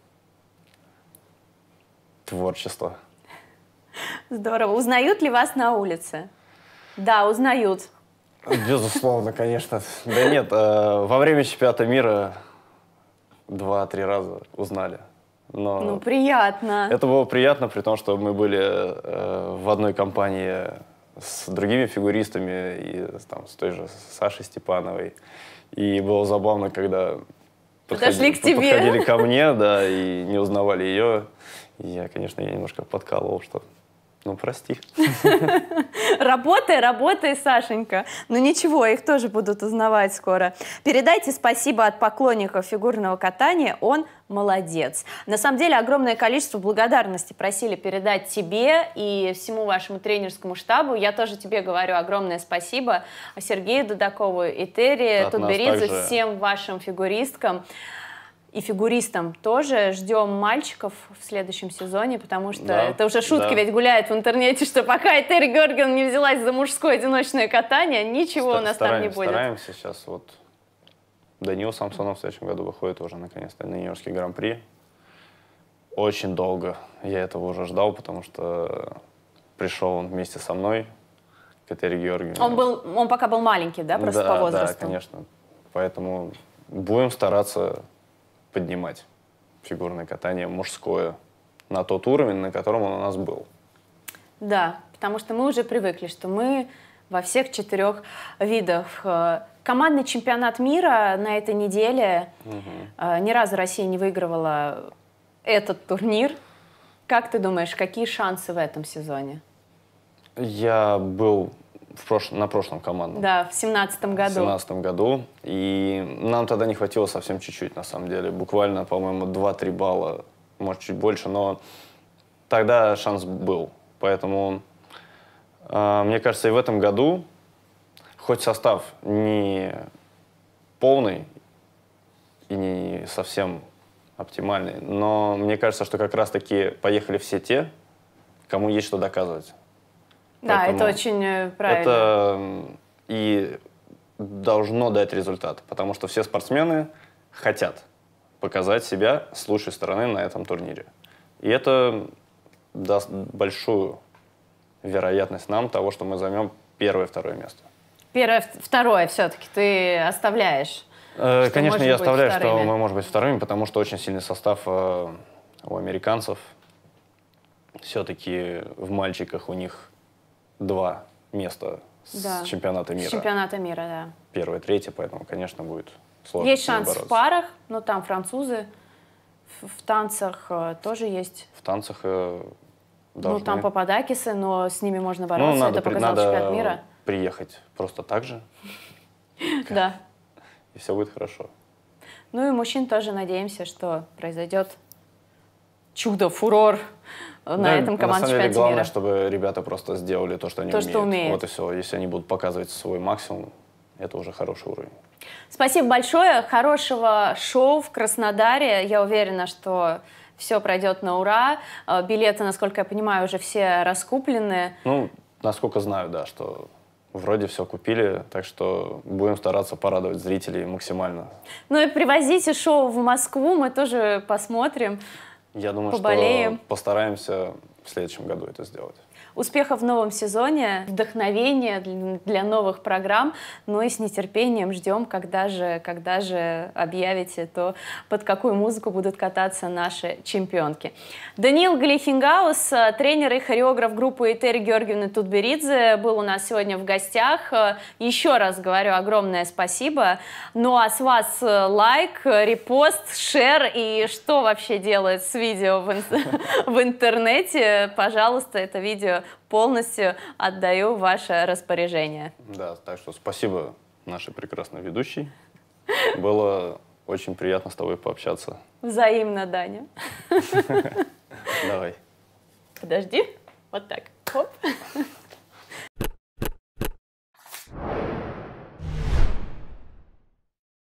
Творчество. Здорово. Узнают ли вас на улице? Да, узнают. Безусловно, конечно. Да нет, э, во время чемпионата мира два-три раза узнали. Но ну, приятно. Это было приятно, при том, что мы были э, в одной компании с другими фигуристами, и там, с той же Сашей Степановой. И было забавно, когда подошли подходи, к тебе. подходили ко мне, да, и не узнавали ее. И я, конечно, я немножко подкалывал, что ну, прости. Работай, работай, Сашенька. Ну ничего, их тоже будут узнавать скоро. Передайте спасибо от поклонников фигурного катания, он молодец. На самом деле огромное количество благодарности просили передать тебе и всему вашему тренерскому штабу. Я тоже тебе говорю огромное спасибо Сергею Дудакову, Этери, Тутберидзе, всем вашим фигуристкам. И фигуристам тоже ждем мальчиков в следующем сезоне, потому что да, это уже шутки да. ведь гуляют в интернете, что пока Этери Георгиевна не взялась за мужское одиночное катание, ничего Ста- у нас там не будет. Стараемся сейчас. Вот Даниил Самсонов в следующем году выходит уже наконец-то на Нью-Йоркский гран-при. Очень долго я этого уже ждал, потому что пришел он вместе со мной к Этери Георгиевне. Он, был, он пока был маленький, да, просто да, по возрасту? Да, конечно. Поэтому будем стараться поднимать фигурное катание мужское на тот уровень, на котором он у нас был. Да, потому что мы уже привыкли, что мы во всех четырех видах. Командный чемпионат мира на этой неделе. Угу. Ни разу Россия не выигрывала этот турнир. Как ты думаешь, какие шансы в этом сезоне? Я был в прош... на прошлом командном. Да, в семнадцатом году. В семнадцатом году. И нам тогда не хватило совсем чуть-чуть, на самом деле. Буквально, по-моему, два-три балла, может, чуть больше. Но тогда шанс был. Поэтому, э, мне кажется, и в этом году, хоть состав не полный и не совсем оптимальный, но мне кажется, что как раз-таки поехали все те, кому есть что доказывать. Да, Поэтому это очень правильно. Это и должно дать результат, потому что все спортсмены хотят показать себя с лучшей стороны на этом турнире. И это даст большую вероятность нам того, что мы займем первое и второе место. Первое, второе все-таки ты оставляешь? Э, конечно, я оставляю, вторыми. что мы можем быть вторыми, потому что очень сильный состав э, у американцев. Все-таки в мальчиках у них два места с Да. чемпионата мира. С чемпионата мира, да. Первое, третье, поэтому, конечно, будет сложно. Есть шанс в парах, но там французы. В, в танцах э, тоже есть. В танцах э, должны. Ну, там Пападакисы, но с ними можно Ну, бороться. надо, Это при- показал надо чемпионат мира. приехать просто так же, Да. и все будет хорошо. Ну и мужчин тоже надеемся, что произойдет чудо, фурор на Ну, этом на командном самом деле, чемпионате главное, мира. чтобы ребята просто сделали то, что они То, умеют. что умеют. Вот и все. Если они будут показывать свой максимум, это уже хороший уровень. Спасибо большое. Хорошего шоу в Краснодаре. Я уверена, что все пройдет на ура. Э, Билеты, насколько я понимаю, уже все раскуплены. Ну, насколько знаю, да, что вроде все купили, так что будем стараться порадовать зрителей максимально. Ну и привозите шоу в Москву, мы тоже посмотрим. Я думаю, Поболеем. что постараемся в следующем году это сделать. Успехов в новом сезоне, вдохновения для- для новых программ. Ну и с нетерпением ждем, когда же, когда же объявите то, под какую музыку будут кататься наши чемпионки. Даниил Глихенгаус, э, тренер и хореограф группы Этери Георгиевны Тутберидзе, был у нас сегодня в гостях. Э, Еще раз говорю огромное спасибо. Ну а с вас э, лайк, э, репост, шер и что вообще делает с видео в ин- в интернете. Пожалуйста, это видео полностью отдаю в ваше распоряжение. Да, так что спасибо нашей прекрасной ведущей. Было очень приятно с тобой пообщаться. Взаимно, Даня. Давай. Подожди. Вот так.